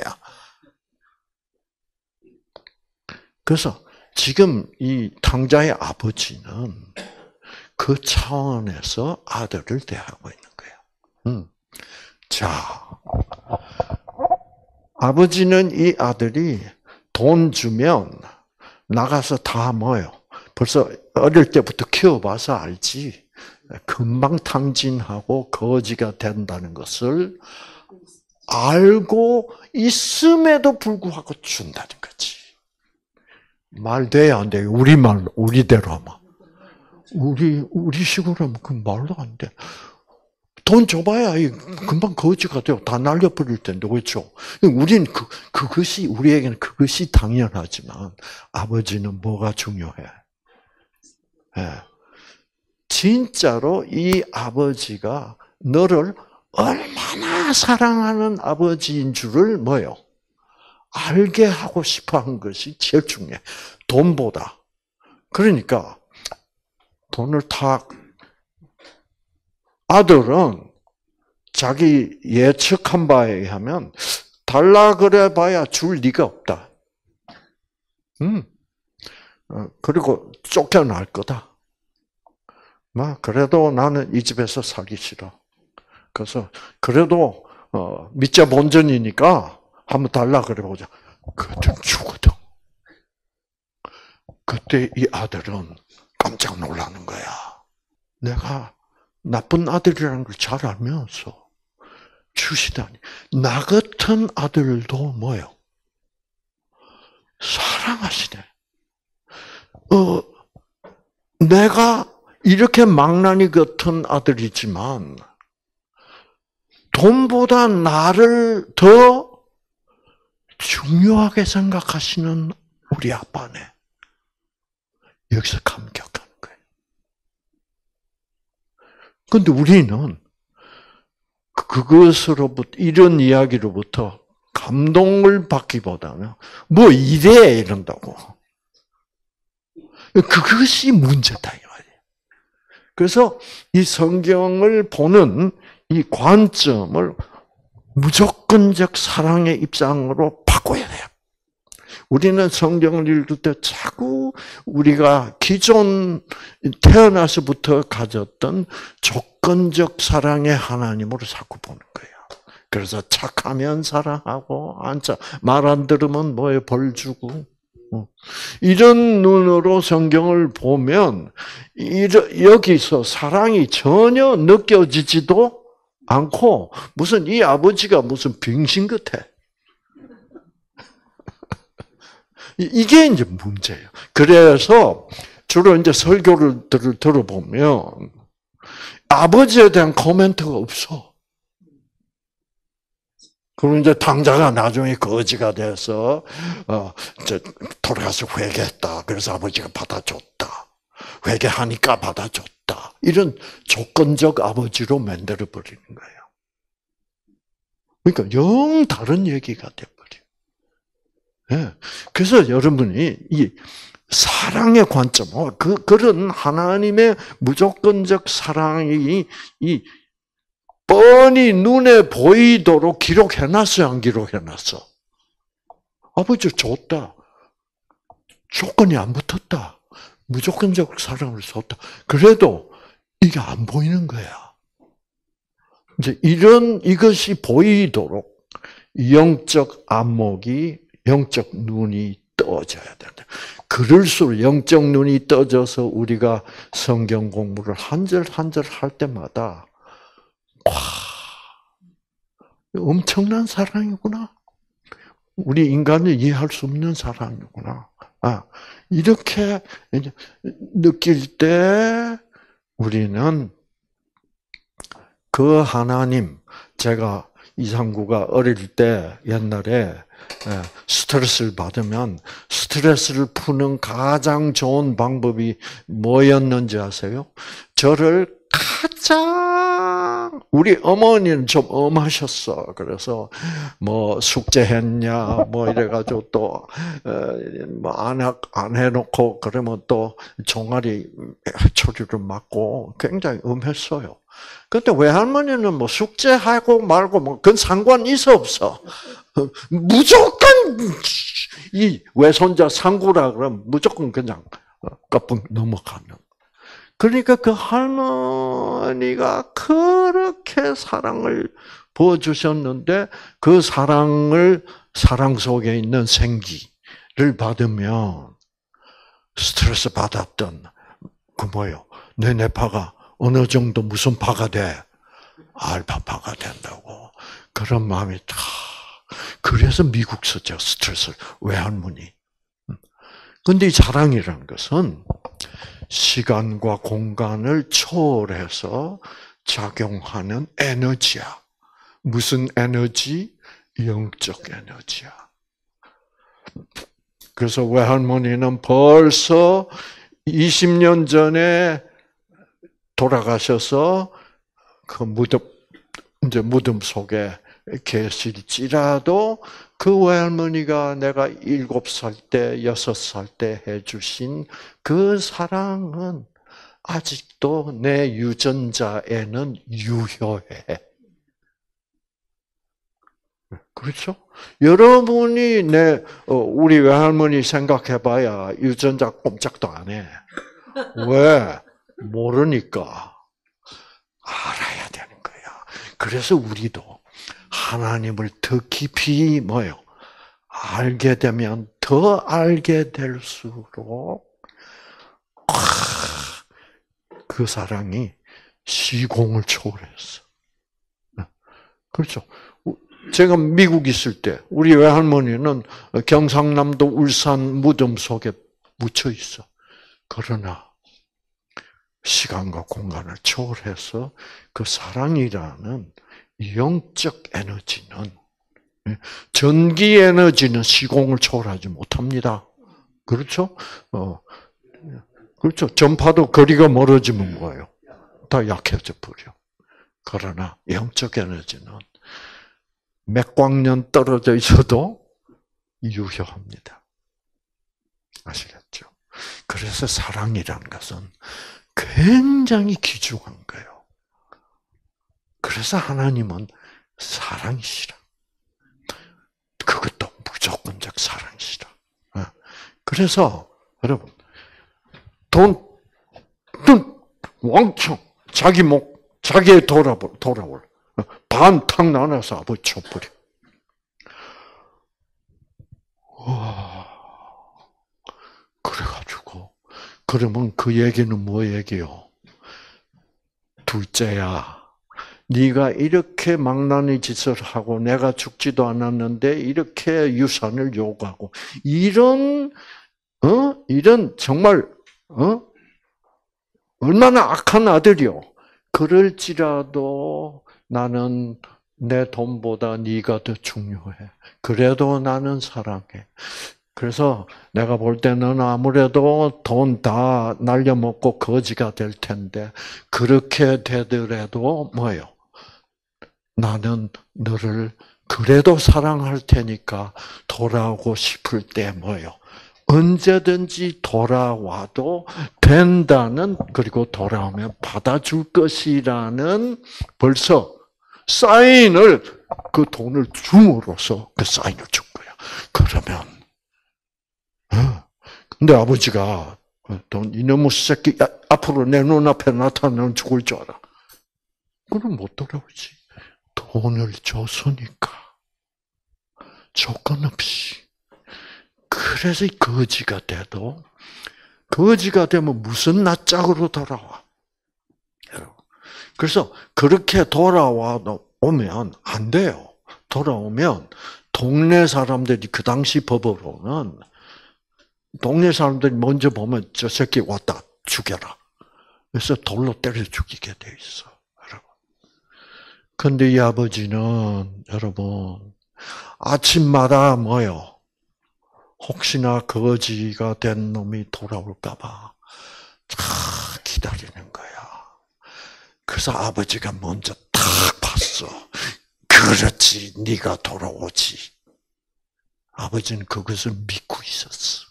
그래서, 지금 이 탕자의 아버지는 그 차원에서 아들을 대하고 있는 거예요. 음. 자, 아버지는 이 아들이 돈 주면 나가서 다 뭐요? 벌써 어릴 때부터 키워봐서 알지. 금방 탕진하고 거지가 된다는 것을 알고 있음에도 불구하고 준다는 거지. 말 돼야 안 돼. 우리 말, 우리대로 하면. 우리, 우리식으로 하면 그 말도 안 돼. 돈 줘봐야 금방 거지가 돼요. 다 날려버릴 텐데, 그렇죠? 우리는 그, 그것이, 우리에게는 그것이 당연하지만, 아버지는 뭐가 중요해? 예. 진짜로 이 아버지가 너를 얼마나 사랑하는 아버지인 줄을 뭐요? 알게 하고 싶어 한 것이 제일 중요해. 돈보다. 그러니까 돈을 탁 아들은 자기 예측한 바에 의하면 달라 그래 봐야 줄 리가 없다. 음. 그리고 쫓겨날 거다. 막 그래도 나는 이 집에서 살기 싫어. 그래서 그래도 어, 믿자 본전이니까 한번 달라 그래 보자. 그때 주거든. 그때 이 아들은 깜짝 놀라는 거야. 내가 나쁜 아들이라는 걸 잘 알면서 주시다니. 나 같은 아들도 뭐요? 사랑하시네. 어, 내가 이렇게 망나니 같은 아들이지만 돈보다 나를 더 중요하게 생각하시는 우리 아빠네. 여기서 감격하는 거예요. 그런데 우리는 그것으로부터, 이런 이야기로부터 감동을 받기보다는 뭐 이래 이런다고. 그것이 문제다 이 말이에요. 그래서 이 성경을 보는 이 관점을 무조건적 사랑의 입장으로 바꿔야 돼요. 우리는 성경을 읽을 때 자꾸 우리가 기존 태어나서부터 가졌던 조건적 사랑의 하나님으로 자꾸 보는 거예요. 그래서 착하면 사랑하고, 말 안 들으면 뭐에 벌 주고, 이런 눈으로 성경을 보면 여기서 사랑이 전혀 느껴지지도 않고 무슨 이 아버지가 무슨 병신 같아. 이게 이제 문제예요. 그래서 주로 이제 설교를 들어보면 아버지에 대한 코멘트가 없어. 그럼 이제 당자가 나중에 거지가 돼서 어 이제 돌아가서 회개했다. 그래서 아버지가 받아줬다. 회개하니까 받아줬다. 이런 조건적 아버지로 만들어 버리는 거예요. 그러니까 영 다른 얘기가 돼 버려. 예. 그래서 여러분이 이 사랑의 관점, 그 그런 하나님의 무조건적 사랑이 이 뻔히 눈에 보이도록 기록해놨어요, 안 기록해놨어? 아버지 줬다. 조건이 안 붙었다. 무조건적 사랑을 줬다. 그래도 이게 안 보이는 거야. 이제 이런, 이것이 보이도록 영적 안목이, 영적 눈이 떠져야 된다. 그럴수록 영적 눈이 떠져서 우리가 성경 공부를 한 절 한 절 할 때마다 와, 엄청난 사랑이구나. 우리 인간을 이해할 수 없는 사랑이구나. 아, 이렇게 느낄 때 우리는 그 하나님, 제가 이상구가 어릴 때 옛날에 스트레스를 받으면 스트레스를 푸는 가장 좋은 방법이 뭐였는지 아세요? 저를 가장 우리 어머니는 좀 엄하셨어. 그래서 뭐 숙제했냐 뭐 이래가지고 또 뭐 안 안 해놓고 그러면 또 종아리 초리를 맞고 굉장히 엄했어요. 근데 외할머니는 뭐 숙제하고 말고 뭐 그건 상관 있어 없어. 무조건 이 외손자 상구라 그러면 무조건 그냥 까뿐 넘어가는. 그러니까 그 할머니가 그렇게 사랑을 부어주셨는데 그 사랑을, 사랑 속에 있는 생기를 받으면 스트레스 받았던 그 뭐예요? 내 뇌파가 어느 정도 무슨 파가 돼? 알파파가 된다고. 그런 마음이 다. 그래서 미국서 제가 스트레스를, 외할머니. 근데 이 사랑이라는 것은 시간과 공간을 초월해서 작용하는 에너지야. 무슨 에너지? 영적 에너지야. 그래서 외할머니는 벌써 이십 년 전에 돌아가셔서 그 무덤, 이제 무덤 속에 계실지라도 그 외할머니가 내가 일곱 살 때, 여섯 살 때 해주신 그 사랑은 아직도 내 유전자에는 유효해. 그렇죠? 여러분이 내, 우리 외할머니 생각해봐야 유전자 꼼짝도 안 해. 왜? 모르니까. 알아야 되는 거야. 그래서 우리도 하나님을 더 깊이 뭐요? 알게 되면 더 알게 될수록 그 사랑이 시공을 초월했어. 그렇죠. 제가 미국 있을 때 우리 외할머니는 경상남도 울산 무덤 속에 묻혀 있어. 그러나 시간과 공간을 초월해서 그 사랑이라는 영적 에너지는, 전기 에너지는 시공을 초월하지 못합니다. 그렇죠? 어, 그렇죠. 전파도 거리가 멀어지면 뭐예요? 다 약해져 버려. 그러나 영적 에너지는 몇광년 떨어져 있어도 유효합니다. 아시겠죠? 그래서 사랑이라는 것은 굉장히 귀중한 거예요. 그래서 하나님은 사랑이시라. 그것도 무조건적 사랑이시라. 그래서 여러분, 돈, 돈 왕창 자기 목, 자기의 돌아 돌아올 반 탁 나눠서 아버지 쳐버려. 와, 그래가지고 그러면 그 얘기는 뭐 얘기요? 둘째야, 네가 이렇게 망나니 짓을 하고 내가 죽지도 않았는데 이렇게 유산을 요구하고 이런 어 이런 정말 어 얼마나 악한 아들이요. 그럴지라도 나는 내 돈보다 네가 더 중요해. 그래도 나는 사랑해. 그래서 내가 볼 때는 아무래도 돈 다 날려먹고 거지가 될 텐데 그렇게 되더라도 뭐예요? 나는 너를 그래도 사랑할 테니까 돌아오고 싶을 때 뭐예요? 언제든지 돌아와도 된다는, 그리고 돌아오면 받아줄 것이라는 벌써 사인을, 그 돈을 줌으로써 그 사인을 준 거야. 그러면 근데 아버지가 돈 이놈의 새끼 앞으로 내 눈앞에 나타나면 죽을 줄 알아. 그럼 못 돌아오지. 돈을 줬으니까 조건 없이. 그래서 거지가 돼도, 거지가 되면 무슨 낯짝으로 돌아와. 그래서 그렇게 돌아와 오면 안 돼요. 돌아오면 동네 사람들이, 그 당시 법으로는 동네 사람들이 먼저 보면 저 새끼 왔다 죽여라. 그래서 돌로 때려 죽이게 돼 있어, 여러분. 근데 이 아버지는 여러분 아침마다 뭐요? 혹시나 거지가 된 놈이 돌아올까봐 다 기다리는 거야. 그래서 아버지가 먼저 탁 봤어. 그렇지, 네가 돌아오지. 아버지는 그것을 믿고 있었어.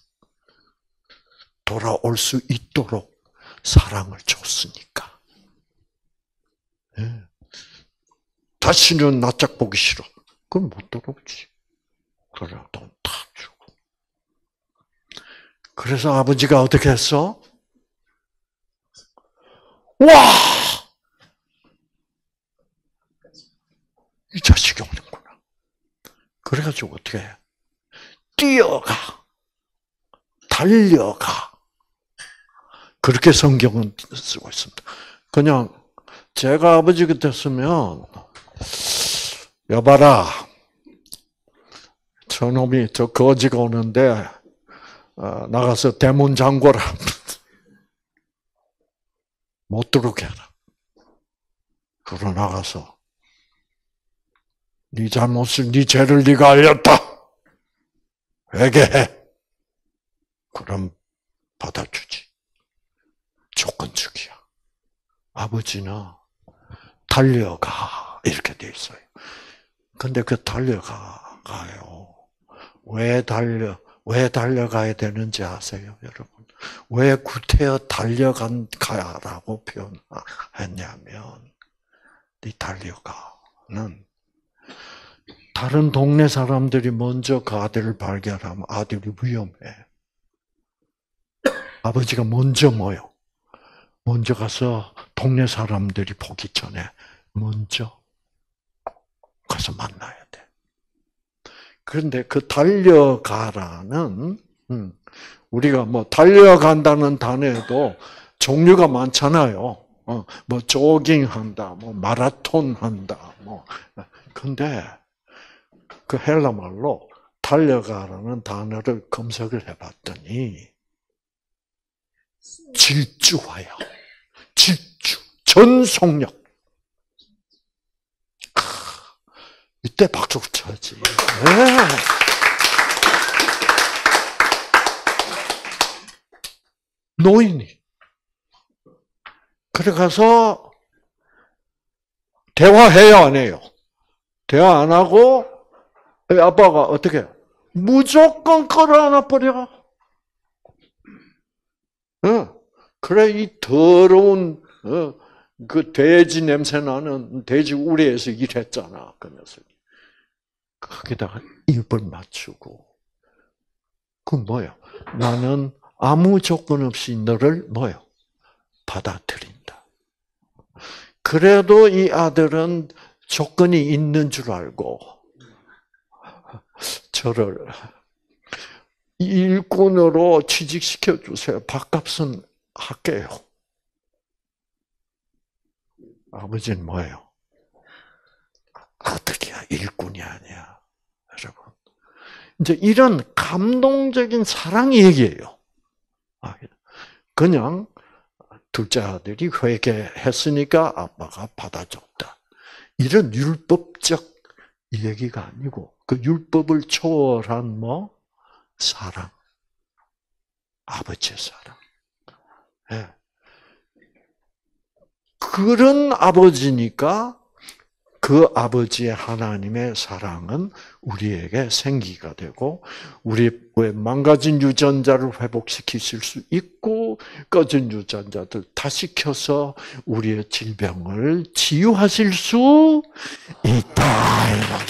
돌아올 수 있도록 사랑을 줬으니까. 네. 다시는 낯짝 보기 싫어. 그럼 못 돌아오지. 그래, 돈 다 주고. 그래서 아버지가 어떻게 했어? 와! 이 자식이 오는구나. 그래가지고 어떻게 해? 뛰어가. 달려가. 그렇게 성경은 쓰고 있습니다. 그냥 제가 아버지 같았으면, 여봐라, 저놈이, 저 거지가 오는데 어, 나가서 대문 잠궈라. 못 들어오게 하라. 그러 나가서 네 잘못을, 네 죄를 네가 알렸다. 회개해. 그럼 받아주지. 조건적이야. 아버지는 달려가 이렇게 돼 있어요. 근데 그 달려가요. 왜 달려? 왜 달려가야 되는지 아세요, 여러분? 왜 구태여 달려가라고 표현했냐면, 이 달려가는 다른 동네 사람들이 먼저 그 아들을 발견하면 아들이 위험해. 아버지가 먼저 뭐요? 먼저 가서 동네 사람들이 보기 전에 먼저 가서 만나야 돼. 그런데 그 달려가라는, 우리가 뭐 달려간다는 단어에도 종류가 많잖아요. 어, 뭐 조깅한다, 뭐 마라톤 한다, 뭐 근데 그 헬라 말로 달려가라는 단어를 검색을 해봤더니 질주하여, 질주, 전속력. 이때 박수 쳐야지. 네. 노인이 그래 가서 대화해요, 안 해요? 대화 안 하고 아빠가 어떻게 해요? 무조건 끌어안아 버려. 어. 그래 이 더러운 어, 그 돼지 냄새 나는 돼지 우리에서 일했잖아, 그 녀석이. 거기다가 입을 맞추고 그 뭐요? 나는 아무 조건 없이 너를 뭐요? 받아들인다. 그래도 이 아들은 조건이 있는 줄 알고 저를 일꾼으로 취직시켜 주세요. 밥값은 할게요. 아버지는 뭐예요? 아들이야, 일꾼이 아니야. 여러분. 이제 이런 감동적인 사랑 얘기예요. 그냥 둘째 아들이 회개했으니까 아빠가 받아줬다. 이런 율법적 얘기가 아니고 그 율법을 초월한 뭐 사랑, 아버지의 사랑. 네. 그런 아버지니까 그 아버지의 하나님의 사랑은 우리에게 생기가 되고 우리의 망가진 유전자를 회복시키실 수 있고 꺼진 유전자들 다시 켜서 우리의 질병을 치유하실 수 있다.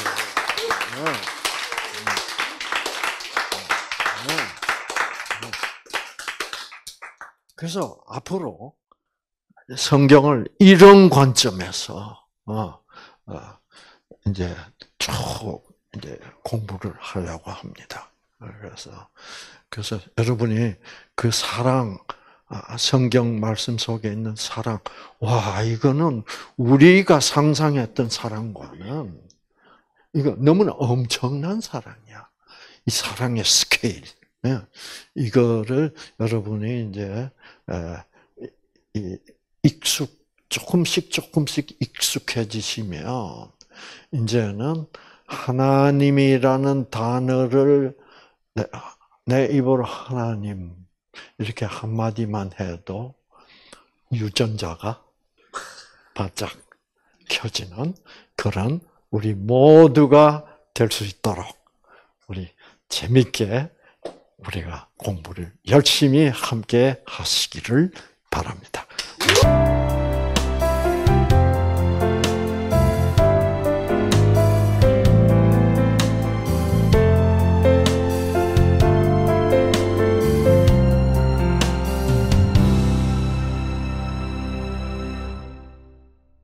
그래서 앞으로 성경을 이런 관점에서 어, 어, 이제 쭉 이제 공부를 하려고 합니다. 그래서 그래서 여러분이 그 사랑, 성경 말씀 속에 있는 사랑, 와 이거는 우리가 상상했던 사랑과는 이거 너무나 엄청난 사랑이야. 이 사랑의 스케일. 이거를 여러분이 이제 익숙 조금씩 조금씩 익숙해지시면 이제는 하나님이라는 단어를 내, 내 입으로 하나님 이렇게 한마디만 해도 유전자가 바짝 켜지는 그런 우리 모두가 될 수 있도록 우리 재밌게 우리가 공부를 열심히 함께 하시기를 바랍니다.